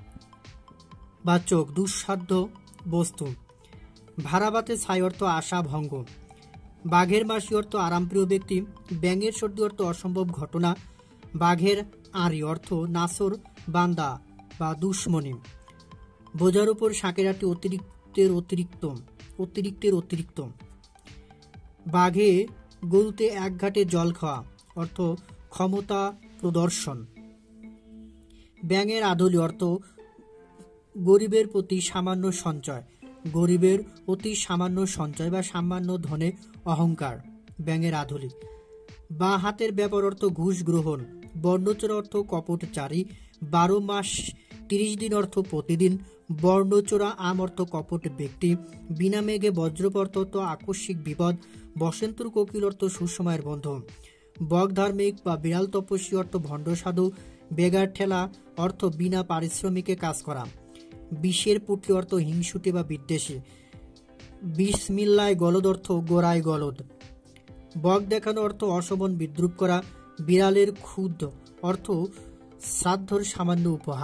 বাচক দুঃসাধ্য বস্তু। ভাড়াবাতে ছাই অর্থ আশা ভঙ্গ। বাঘের মাসি অর্থ আরামপ্রিয় ব্যক্তি। ব্যাঙের সর্দি অর্থ অসম্ভব ঘটনা। বাঘের আঁড়ি অর্থ নাসর বান্দা বা দুশ্মনী। বোঝার উপর শাঁকের আটি অতিরিক্তের অতিরিক্ত। বাঘে গরুতে এক ঘাটে জল খাওয়া অর্থ ক্ষমতা প্রদর্শন। ব্যাঙের আধলি অর্থ গরিবের প্রতি সামান্য সঞ্চয়। গরিবের অতি সামান্য সঞ্চয় বা সামান্য ধনে অহংকার। ব্যাঙের আধলি। বাঁ হাতের ব্যাপার অর্থ ঘুষ গ্রহণ। বর্ণচোরা অর্থ কপটচারী। 12 মাস 30 দিন অর্থ প্রতিদিন। বর্ণচোরা আম অর্থ কপট ব্যক্তি। বিনা মেঘে বজ্রপাত অর্থ আকস্মিক বিপদ। বসন্তুর কোকিল অর্থ সুসময়ের বন্ধু। বক ধার্মিক বা বিড়াল তপস্বী অর্থ ভণ্ড সাধু। বেগার ঠেলা অর্থ বিনা পারিশ্রমিকে কাজ করা। বিষের পুটলি অর্থ হিংসুটে বা বিদ্বেষী। বিসমিল্লায় গলদ অর্থ গোড়ায় গলদ। বক দেখানো অর্থ অশোভন বিদ্রুপ করা। বিড়ালের ক্ষুদ অর্থ শ্রাদ্ধার সামান্য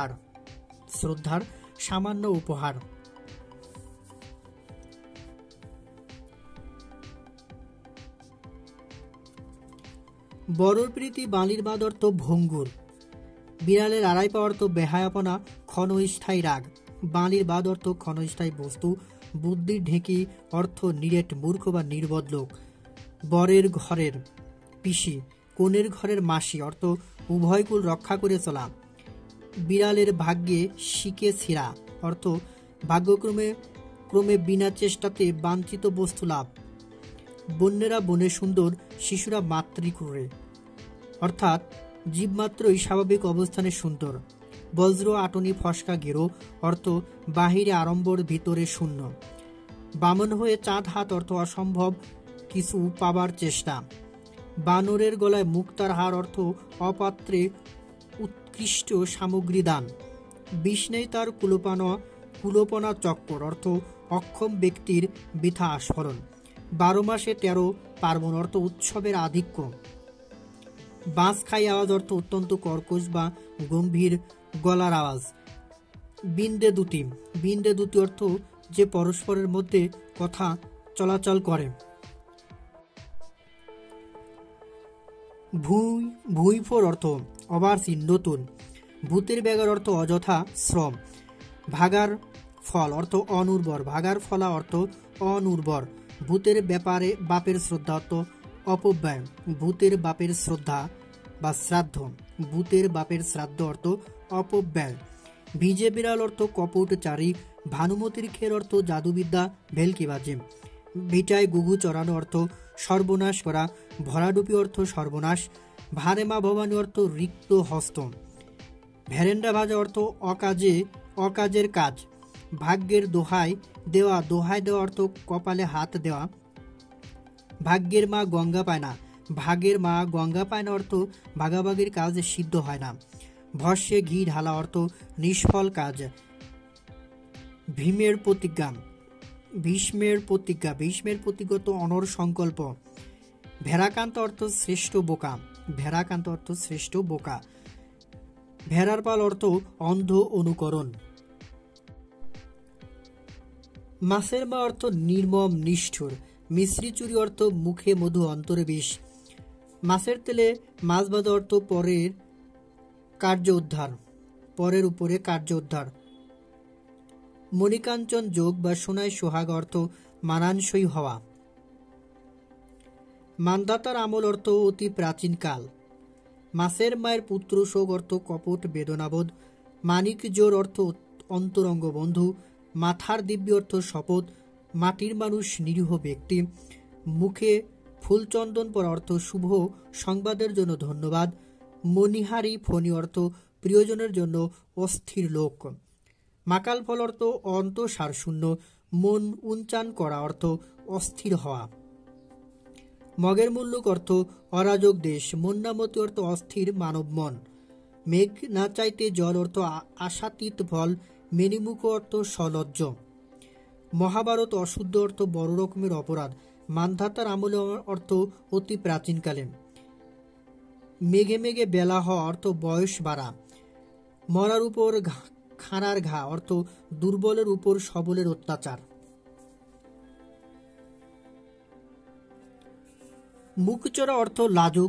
উপহার। বড়র প্রীতি বালির বাদ অর্থ ভঙ্গুর। বিড়ালের আড়াই পা অর্থ বেহায়াপনা ক্ষণস্থায়ী রাগ। বালির বাদ অর্থ ক্ষণস্থায়ী বস্তু। বুদ্ধির ঢেঁকি অর্থ নিরেট মূর্খ বা নির্বোধ লোক। বরের ঘরের পিসি কনের ঘরের মাসি অর্থ উভয়কুল রক্ষা করে চলা। বিড়ালের ভাগ্যে শিকে ছিঁড়া অর্থ ভাগ্যক্রমে বিনা চেষ্টাতে বাঞ্ছিত বস্তু লাভ। বন্যেরা বনে সুন্দর, শিশুরা মাতৃক্রোড়ে অর্থাৎ জীবমাত্রই স্বাভাবিক অবস্থানে সুন্দর। বজ্র আটনি ফসকা গেরো অর্থ বাহিরে আড়ম্বর ভিতরে শূন্য। বামন হয়ে চাঁদ হাত অর্থ অসম্ভব কিছু পাবার চেষ্টা। বানরের গলায় মুক্তার হার অর্থ অপাত্রে উৎকৃষ্ট সামগ্রী দান। বিষ নেই তার কুলোপনা চক্কর অর্থ অক্ষম ব্যক্তির বৃথা আস্ফলন। 12 মাসে 13 পার্বণ অর্থ উৎসবের আধিক্য। বাঁশ খাই আওয়াজ অর্থ অত্যন্ত কর্কশ বা গম্ভীর গলার আওয়াজ। বিন্দে দুটি অর্থ যে পরস্পরের মধ্যে কথা চলাচল করে। ভুঁইফোর অর্থ অবার্ষিক নতুন। ভূতের ব্যাগার অর্থ অযথা শ্রম। ভাগার ফল অর্থ অনুর্বর। ভাগার ফলা অর্থ অনুর্বর। ভূতের ব্যাপারে বাপের শ্রদ্ধা অর্থ অপব্যয়। ভূতের বাপের শ্রদ্ধা বা শ্রাদ্ধ। ভূতের বাপের শ্রাদ্ধ অর্থ অপব্যয়। ভিজে বিড়াল অর্থ কপটচারী। ভানুমতির খের অর্থ জাদুবিদ্যা ভেলকিবাজি। ভিটায় গুগু চড়ানো অর্থ সর্বনাশ করা। ভরাডুপি অর্থ সর্বনাশ। ভারেমা ভবানী অর্থ রিক্ত হস্ত। ভেরেন্ডা ভাজা অর্থ অকাজের কাজ। ভাগ্যের দোহাই দেওয়া অর্থ কপালে হাত দেওয়া। ভাগ্যের মা গঙ্গা পায় না। ভাগের মা গঙ্গা পায় না অর্থ ভাগাভাগির কাজ সিদ্ধ হয় না। ভস্যে ঘি ঢালা অর্থ নিষ্ফল কাজ। ভীষ্মের প্রতিজ্ঞা অনর সংকল্প। ভেড়াকান্ত অর্থ শ্রেষ্ঠ বোকা। ভেড়ার পাল অর্থ অন্ধ অনুকরণ। মাছের মা অর্থ নির্মম নিষ্ঠুর। মিশ্রি চুরি অর্থ মুখে মধু অন্তরে বিষ। মাছের তেলে মাছ ভাজা অর্থ পরের উপরে কার্য উদ্ধার। মণিকাঞ্চন যোগ বা সোনায় সোহাগ অর্থ মানানসই হওয়া। মানদাতার আমল অর্থ অতি প্রাচীন কাল। মাছের মায়ের পুত্র শোক অর্থ কপট বেদনাবোধ। মানিক জোর অর্থ অন্তরঙ্গ বন্ধু। মাথার দিব্য অর্থ শপথ। মাটির মানুষ নিরীহ ব্যক্তি। মুখে ফুলচন্দন পরা অর্থ শুভ সংবাদের জন্য ধন্যবাদ। মণিহারি ফণি অর্থ প্রিয়জনের জন্য অস্থির লোক। মাকাল ফল অর্থ অন্তঃসারশূন্য। মন উঞ্চান করা অর্থ অস্থির হওয়া। মগের মুল্লুক অর্থ অরাজক দেশ। মন্নামতি অর্থ অস্থির মানব মন। মেঘ না চাইতে জল অর্থ আশাতীত ফল। মেনিমুখ অর্থ সলজ্জ। মহাভারত অশুদ্ধ অর্থ বড় রকমের অপরাধ। মান্ধাতার আমলে অর্থ অতি প্রাচীনকালে। মেঘে মেঘে বেলা হওয়া অর্থ বয়স বাড়া। মরার উপর খাঁড়ার ঘা অর্থ দুর্বলের উপর সবলের অত্যাচার। মুখচোরা অর্থ লাজুক।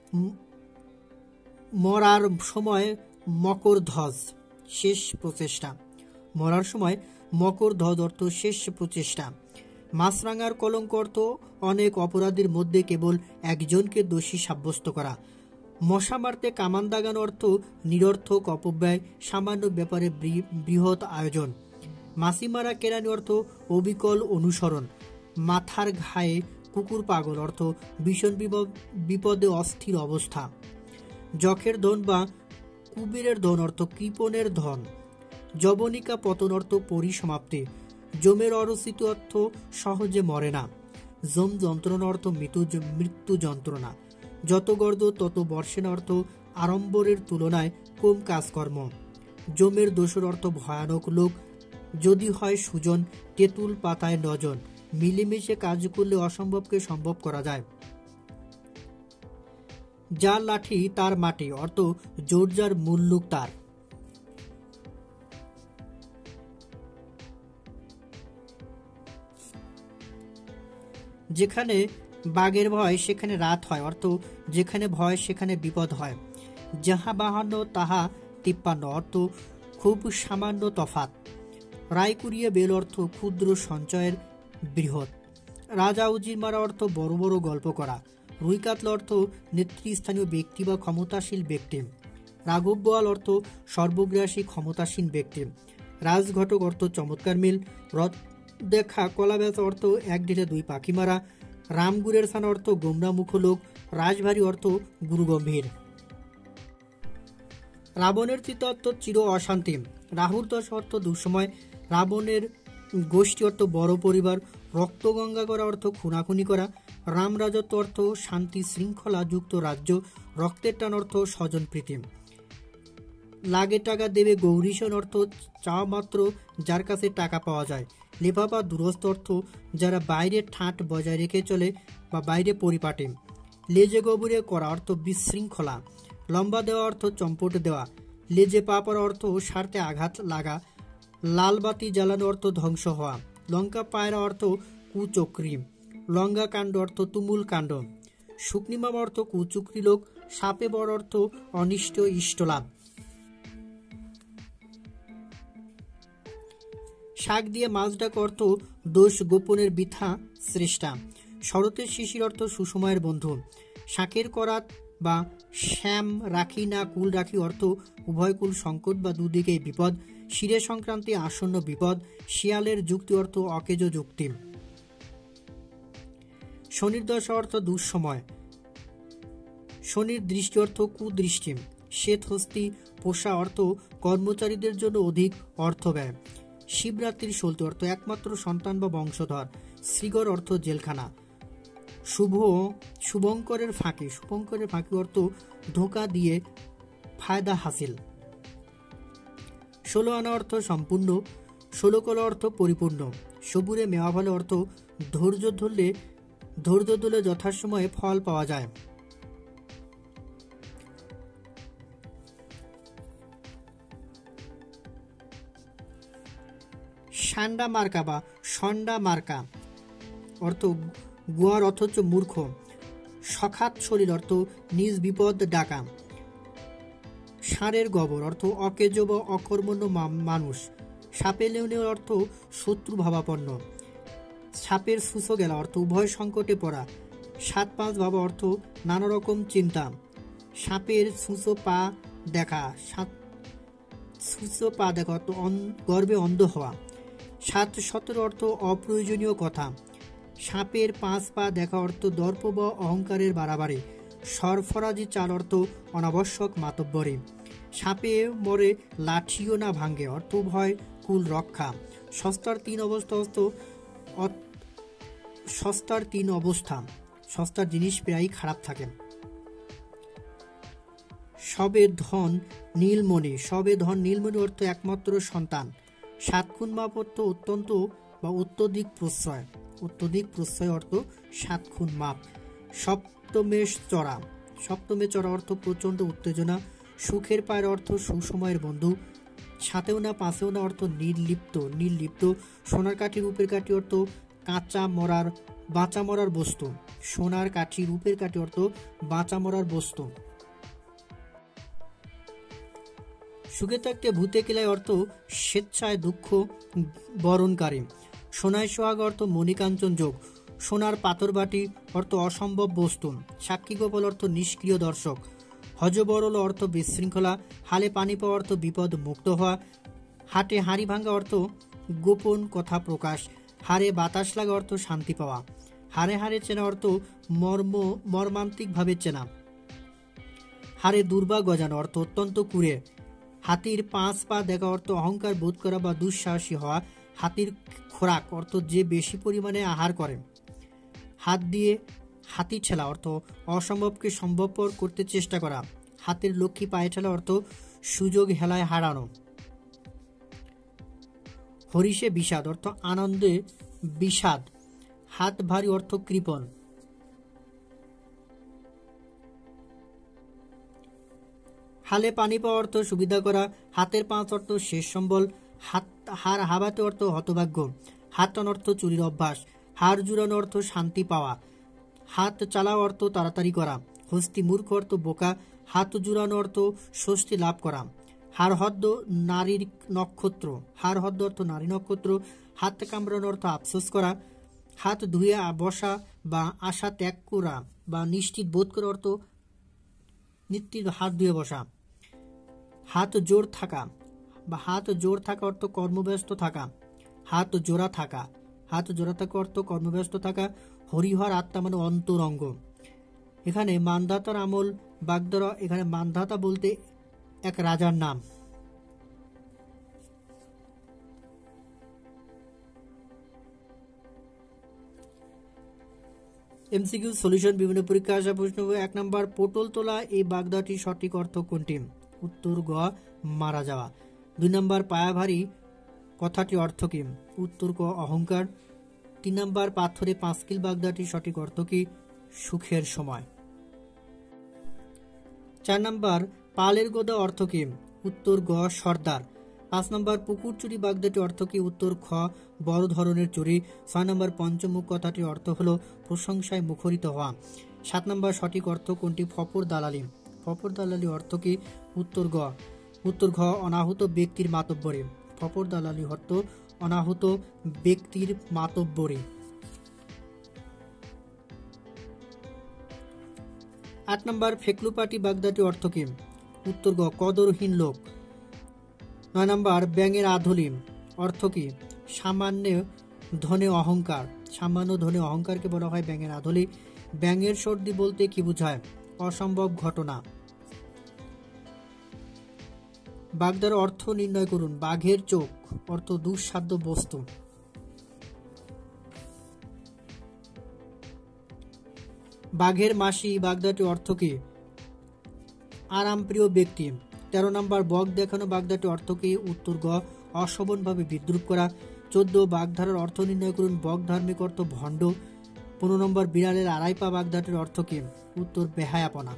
মরার সময় মকর ধ্বজ শেষ প্রচেষ্টা। মরার সময় মকর ধ্বজ অর্থ শেষ প্রচেষ্টা। মাছরাঙার কলঙ্ক অর্থ অনেক অপরাধীর মধ্যে কেবল একজনকে দোষী সাব্যস্ত করা। মশা মারতে কামান দাগানো অর্থ নিরর্থক অপব্যয়। সামান্য ব্যাপারে বৃহৎ আয়োজন। মাছি মারা কেরানি অর্থ অবিকল অনুসরণ। মাথার ঘায়ে কুকুর পাগল অর্থ ভীষণ বিপদে অস্থির অবস্থা। যখের ধন বা কুবেরের ধন অর্থ কৃপণের ধন। যবনিকা পতন অর্থ পরিসমাপ্তি। জমের অরচিত অর্থ সহজে মরে না। যম যন্ত্রণা অর্থ মৃত্যু যন্ত্রণা। যত গর্দ তত বর্ষেনা অর্থ আড়ম্বরের তুলনায় কম কাজকর্ম। জমের দোষর অর্থ ভয়ানক লোক। যদি হয় সুজন তেঁতুল পাতায় নজন। মিলেমিশে কাজ করলে অসম্ভবকে সম্ভব করা যায়। যার লাঠি তার মাটি অর্থ জোর যার মুল্লুক তার। যেখানে বাঘের ভয় সেখানে রাত হয় অর্থ যেখানে ভয় সেখানে বিপদ হয়। যাহা 52 তাহা 53 অর্থ খুব সামান্য তফাত। রায় কুড়িয়ে বেল অর্থ ক্ষুদ্র সঞ্চয়ের বৃহৎ। রাজা উজির মারা অর্থ বড় বড় গল্প করা। রুই কাতলা অর্থ নেতৃস্থানীয় ব্যক্তি বা ক্ষমতাশীল ব্যক্তি। রাঘব বোয়াল অর্থ সর্বগ্রাসী ক্ষমতাসীন ব্যক্তি। রাজঘটক অর্থ চমৎকার মিল। রথ দেখা কলা বেচা অর্থ এক ঢিলে দুই পাখি মারা। রামগুরের স্থান অর্থ গোমরামুখ লোক। রাজভারী অর্থ গুরুগম্ভীর। রাবণের চিত্ত অর্থ চির অশান্তি। রাহুর দশ অর্থ দুঃসময়। রাবণের গোষ্ঠী অর্থ বড় পরিবার। রক্তগঙ্গা করা অর্থ খুনাখুনি করা। রাম রাজত্ব অর্থ শান্তি শৃঙ্খলা যুক্ত রাজ্য। রক্তের টান অর্থ স্বজন প্রীতি। লাগে টাকা দেবে গৌরীশন অর্থ চাওয়া মাত্র যার কাছে টাকা পাওয়া যায়। লেফাফা দুরস্ত অর্থ যারা বাইরে ঠাঁট বজায় রেখে চলে বা বাইরে পরিপাটে। লেজে গবরে করা অর্থ বিশৃঙ্খলা। লম্বা দেওয়া অর্থ চম্পট দেওয়া। লেজে পা পড়া অর্থ স্বার্থে আঘাত লাগা। লাল বাতি জ্বালানো অর্থ ধ্বংস হওয়া। লঙ্কা পায়রা অর্থ কুচক্রী। লঙ্গা কাণ্ড অর্থ তুমুল কাণ্ড। শুকনিমাম অর্থ কুচক্রী লোক। সাপে বড় অর্থ অনিষ্ট ইষ্টলাভ। শাক দিয়ে মাছ ডাক অর্থ দোষ গোপনের বৃথা শ্রেষ্ঠা। শরতের শিশির অর্থ সুসময়ের বন্ধু। শাকের করাত বা শ্যাম রাখি না কুল রাখি অর্থ উভয় কুল সংকট বা দুদিকেই বিপদ। শিরে সংক্রান্তি আসন্ন বিপদ। শিয়ালের যুক্তি অর্থ অকেজ যুক্তি। শনির দশা অর্থ দুঃসময়। শনির দৃষ্টি অর্থ কুদৃষ্টি। শ্বেত হস্তি পোষা অর্থ কর্মচারীদের জন্য অধিক অর্থ ব্যয়। শিবরাত্রির সলতি অর্থ একমাত্র সন্তান বা বংশধর। শ্রীগড় অর্থ জেলখানা। শুভঙ্করের ফাঁকি। শুভঙ্করের ফাঁকি অর্থ ধোঁকা দিয়ে ফায়দা হাসিল। 16 আনা অর্থ সম্পূর্ণ। 16 কলা অর্থ পরিপূর্ণ। সবুরে মেওয়া ফলে অর্থ ধৈর্য ধরলে যথাসময়ে ফল পাওয়া যায়। সান্ডা মার্কা বা সন্ডা মার্কা অর্থ গোয়ার অথচ মূর্খ। সখাত শরীর অর্থ নিজ বিপদ ডাকা। ষাঁড়ের গোবর অর্থ অকেজ বা অকর্মণ্য মানুষ। সাপে লেউনে অর্থ শত্রু ভাবাপন্ন। সাপের সুসো গেলা অর্থ উভয় সংকটে পড়া। 7-5 ভাবা অর্থ নানা রকম চিন্তা। সাপের সুসো পা দেখা। সুসো পা দেখা অর্থ গর্বে অন্ধ হওয়া। 7-17 অর্থ অপ্রয়োজনীয় কথা। সাপের 5 পা দেখা অর্থ দর্প বা অহংকারের বাড়াবাড়ি। সরফরাজি চাল অর্থ অনাবশ্যক মাতব্বরে। সাপে মরে লাঠিও না ভাঙ্গে অর্থ ভয় কুল রক্ষা। সস্তার তিন অবস্থা সস্তার তিন অবস্থা। সস্তার জিনিস প্রায়ই খারাপ থাকে। সবে ধন নীলমণি। সবে ধন নীলমণি অর্থ একমাত্র সন্তান। 7 খুন মাপ অর্থ অত্যন্ত বা অত্যধিক প্রশ্রয়। অত্যধিক প্রশ্রয় অর্থ 7 খুন মাপ। সপ্তমেশ চড়া। সপ্তমে চড়া অর্থ প্রচণ্ড উত্তেজনা। সুখের পায়ের অর্থ সুসময়ের বন্ধু। সাতেও না পাঁচেও না অর্থ নির্লিপ্ত। নির্লিপ্ত। সোনার কাঠি রূপের কাঠি অর্থ বাঁচা মরার বস্তু। সোনার কাঠি রূপের কাঠি অর্থ বাঁচা মরার বস্তু। সুখে থাকতে ভূতে কিলায় অর্থ স্বেচ্ছায় দুঃখ বরণকারী। সোনায় সোহাগ অর্থ মণিকাঞ্চন যোগ। সোনার পাথর বাটি অর্থ অসম্ভব বস্তু। সাক্ষী গোপাল অর্থ নিষ্ক্রিয় দর্শক। হজবরল অর্থ বিশৃঙ্খলা। হালে পানি পাওয়া অর্থ বিপদ মুক্ত হওয়া। হাটে হাঁড়ি ভাঙ্গা অর্থ গোপন কথা প্রকাশ। হারে বাতাস লাগা অর্থ শান্তি পাওয়া। হারে হারে চেনা অর্থ মর্মান্তিকভাবে চেনা। হারে দুর্বা গজানো অর্থ অত্যন্ত কুড়ে। হাতির 5 পা দেখা অর্থ অহংকার বোধ করা বা দুঃসাহসী হওয়া। হাতির খোরাক অর্থ যে বেশি পরিমাণে আহার করে। হাত দিয়ে হাতি ঠেলা অর্থ অসম্ভবকে সম্ভবপর করতে চেষ্টা করা। হাতের লক্ষ্মী পায়ে ঠেলা অর্থ সুযোগ হেলায় হারানো। হরিষে বিষাদ অর্থ আনন্দে বিষাদ। হাত ভারী অর্থ কৃপণ। হালে পানি পাওয়া অর্থ সুবিধা করা। হাতের 5 অর্থ শেষ সম্বল। হার হাবাতে অর্থ হতভাগ্য। হাত টান অর্থ চুরির অভ্যাস। হার জুড়ানো অর্থ শান্তি পাওয়া। হাত চালাও অর্থ তাড়াতাড়ি করা। হস্তি মূর্খ অর্থ বোকা। হাত জুড়ানো অর্থ স্বস্তি লাভ করা। হার হদ্দ নারীর নক্ষত্র। হার হদ্দ অর্থ নারী নক্ষত্র। হাত কামড়ানো অর্থ আফসোস করা। হাত ধুয়ে বসা বা আশা ত্যাগ করা বা নিশ্চিত বোধ করা অর্থ নিশ্চিত হাত ধুয়ে বসা। হাত জোর থাকা বা হাত জোর থাকা অর্থ কর্মব্যস্ত থাকা। হাত জোড়া থাকা। হাত জোড়া থাকা অর্থ কর্মব্যস্ত থাকা। হরিহর আত্মা মানে অন্তরঙ্গ। এখানে মানধাতার আমল বাগধারা। এখানে মানধাতা বলতে এক রাজার নাম। এমসিকিউ সলিউশন বিভিন্ন পরীক্ষা আসা প্রশ্ন। 1 নম্বর পটল তোলা এই বাগধাটির সঠিক অর্থ কোনটি? উত্তর গ মারা যাওয়া। 2 নম্বর পায়া ভারী কথাটি অর্থ কি? উত্তর ক অহংকার। 3 নম্বর পাথরে 5 কিল বাগধাটির সঠিক অর্থ কি? সুখের সময়। 4 নম্বর পালের গোদা অর্থ কি? উত্তর গ সর্দার। 5 নম্বর পুকুর চুরি বাগধাটি অর্থ কি? উত্তর খ বড় ধরনের চুরি। 6 নম্বর পঞ্চমুখ কথাটির অর্থ হলো প্রশংসায় মুখরিত হওয়া। 7 নম্বর সঠিক অর্থ কোনটি? ফপর দালালি। ফপর দালালি অর্থ কি? উত্তর গ অনাহুত ব্যক্তির মাতব্বরে। ফপর দালালি অর্থ অনাহুত ব্যক্তির মাতব্বরে। 8 নম্বর ফেকলুপাটি বাগধাটি অর্থ কি? উত্তর গ কদরহীন লোক। 9 নম্বর ব্যাঙের আধলি অর্থ কি? সামান্য ধনে অহংকার। সামান্য ধনে অহংকারকে বলা হয় ব্যাঙের আধলি। ব্যাঙের সর্দি বলতে কি বোঝায়? অসম্ভব ঘটনা। বাগধার অর্থ নির্ণয় করুন। বাঘের চোখ অর্থ দুঃসাধ্য বস্তু। বাঘের মাসি বাগধাটি অর্থ কি? আরামপ্রিয় ব্যক্তি। 13 নম্বর বক দেখানো বাগধাটি অর্থ কি? উত্তর গ অশোভনভাবে বিদ্রুপ করা। 14 বাগধারার অর্থ নির্ণয় করুন। বক ধার্মিক অর্থ ভণ্ড। 15 নম্বর বিড়ালের আড়াই পা বাগধাটির অর্থ কি? উত্তর বেহায়াপনা।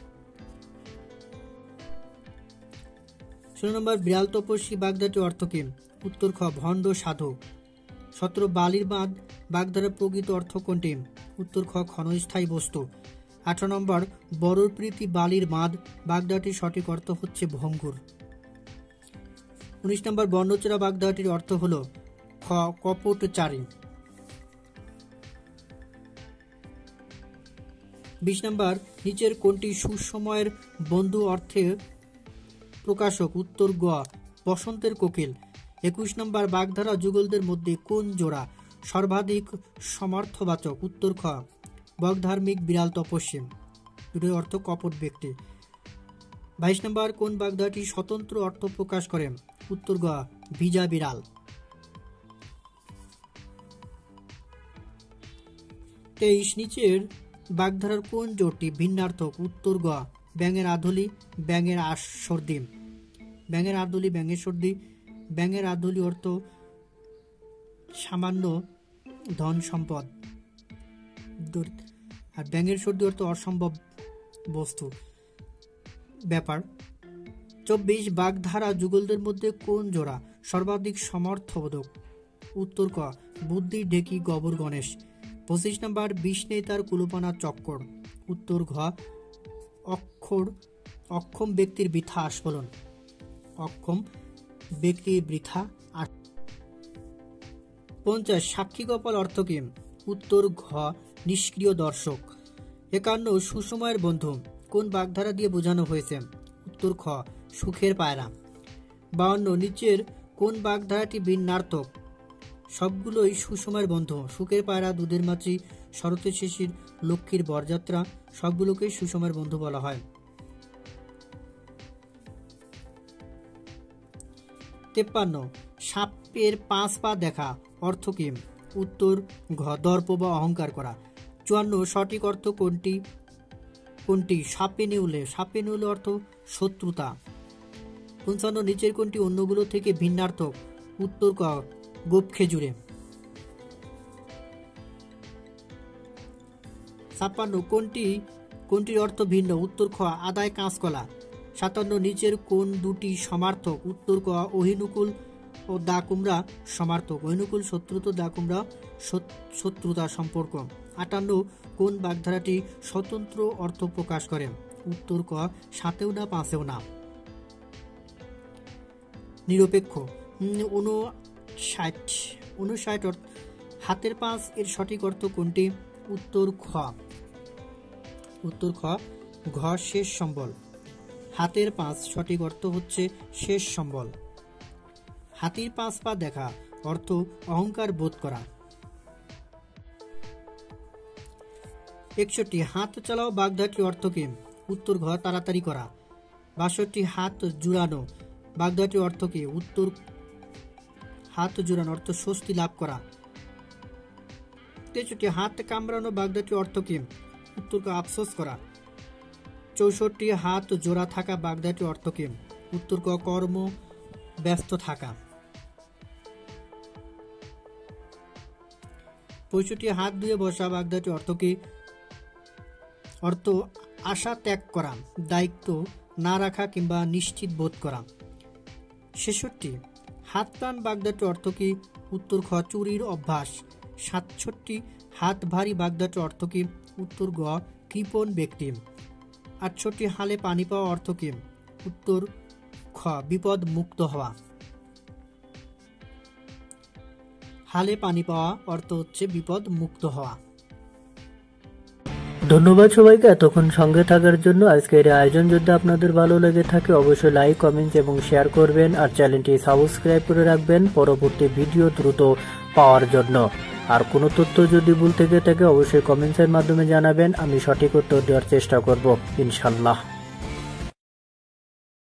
16 নম্বর বিড়াল তপস্বী বাগধাটির অর্থ কি? উত্তর খ ভণ্ড সাধু। 17 বালির বাঁধ বাগধারার প্রকৃত অর্থ কোনটি? উত্তর খ ক্ষণস্থায়ী বস্তু। 18 নম্বর বড়র প্রীতি বালির বাঁধ বাগধাটির সঠিক অর্থ হচ্ছে ভঙ্গুর। 19 নম্বর বর্ণচোরা বাগধাটির অর্থ হল খ কপটচারী। 20 নম্বর নিচের কোনটি সুসময়ের বন্ধু অর্থে প্রকাশক? উত্তর গ বসন্তের কোকিল। 21 নম্বর বাগধারা যুগলদের মধ্যে কোন জোড়া সর্বাধিক সমর্থবাচক? উত্তর খ বকধার্মিক বিড়াল তপস্বী। দুটোর অর্থ কপট ব্যক্তি। 22 নম্বর কোন বাগধাটি স্বতন্ত্র অর্থ প্রকাশ করে? উত্তর গ ভিজা বিড়াল। 23 নিচের বাগধারার কোন জোটটি ভিন্নার্থক? উত্তর গ ব্যাঙের আধুলি ব্যাঙের সর্দি। ব্যাঙের আধুলি ব্যাঙের সর্দি। ব্যাঙের আধুলি অর্থ সামান্য ধন সম্পদ, আর ব্যাঙের সর্দি অর্থ অসম্ভব বস্তু ব্যাপার। 24 বাগধারা যুগলদের মধ্যে কোন জোড়া সর্বাধিক সমর্থবোধক? উত্তর ক বুদ্ধি ঢেকি গবর গণেশ। 25 নম্বর বিষ নেই তার কুলুপনা চক্কর। উত্তর ঘ অক্ষম ব্যক্তির বৃথা আস্ফলন। অক্ষম ব্যক্তির বৃথা। 50 সাক্ষী কপাল অর্থ কি? উত্তর ঘ নিষ্ক্রিয় দর্শক। 51 সুসময়ের বন্ধু কোন বাগধারা দিয়ে বোঝানো হয়েছে? উত্তর খ সুখের পায়রা। 52 নিচের কোন বাগধারাটি ভিন্নার্থক? সবগুলোই সুসময়ের বন্ধু। সুখের পায়রা, দুধের মাছি, শরতের শিশির, লক্ষ্মীর বরযাত্রা সবগুলোকে সুসময়ের বন্ধু বলা হয়। 53 সাপের 5 পা দেখা অর্থ কি? উত্তর ঘ দর্প বা অহংকার করা। 54 সঠিক অর্থ কোনটি? সাপে নেউলে। সাপে নেউলে অর্থ শত্রুতা। 55 নিচের কোনটি অন্যগুলো থেকে ভিন্নার্থক? উত্তর ক গোপ খেজুরে। 56 কোনটির অর্থ ভিন্ন? উত্তর খ আদায় কাঁচকলা। 57 নিচের কোন দুটি সমার্থক? উত্তর ক অহিনুকুল ও দা কুমড়া সমার্থক। অহিনুকুল শত্রুতা, দা কুমড়া শত্রুতা সম্পর্ক। 58 কোন বাগধারাটি স্বতন্ত্র অর্থ প্রকাশ করে? উত্তর ক সাতেও না পাঁচেও না। নিরপেক্ষ। 59 হাতের 5 এর সঠিক অর্থ কোনটি? উত্তর খ ঘ শেষ সম্বল। হাতের 5 সঠিক অর্থ হচ্ছে শেষ সম্বল। হাতির 5 পা দেখা অর্থ অহংকার বোধ করা। 61 হাত চালাও বাগধারাটির অর্থ কি? উত্তর ঘ তাড়াতাড়ি করা। 62 হাত জুড়ানো বাগধারাটির অর্থ কি? উত্তর হাত জুড়ানো অর্থ স্বস্তি লাভ করা। 63 হাত কামড়ানো বাগধারাটির অর্থ কি? উত্তর ক আফসোস করা। 64 হাত জোড়া থাকা বাগধারাটির অর্থ কি? উত্তর ক কর্ম ব্যস্ত থাকা। 65 হাত ধুয়ে বসা বাগধারাটির অর্থ কি? অর্থ আশা ত্যাগ করা, দায়িত্ব না রাখা কিংবা নিশ্চিত বোধ করা। 66 হাত টান বাগধারাটির অর্থ কি? উত্তর খ চুরির অভ্যাস। 67 হাত ভারী বাগধারাটির অর্থ কি? উত্তর গ কৃপণ ব্যক্তি। 68 হালে পানি পাওয়া অর্থ কি? উত্তর খ বিপদ মুক্ত হওয়া। হালে পানি পাওয়া অর্থ হচ্ছে বিপদ মুক্ত হওয়া। ধন্যবাদ সবাইকে এতক্ষণ সঙ্গে থাকার জন্য। আজকের এই আয়োজন যদি আপনাদের ভালো লেগে থাকে অবশ্যই লাইক, কমেন্ট এবং শেয়ার করবেন, আর চ্যানেলটি সাবস্ক্রাইব করে রাখবেন পরবর্তী ভিডিও দ্রুত পাওয়ার জন্য। আর কোনো তথ্য যদি ভুল থেকে থাকে অবশ্যই কমেন্টসের মাধ্যমে জানাবেন, আমি সঠিক উত্তর দেওয়ার চেষ্টা করব ইনশাল্লাহ।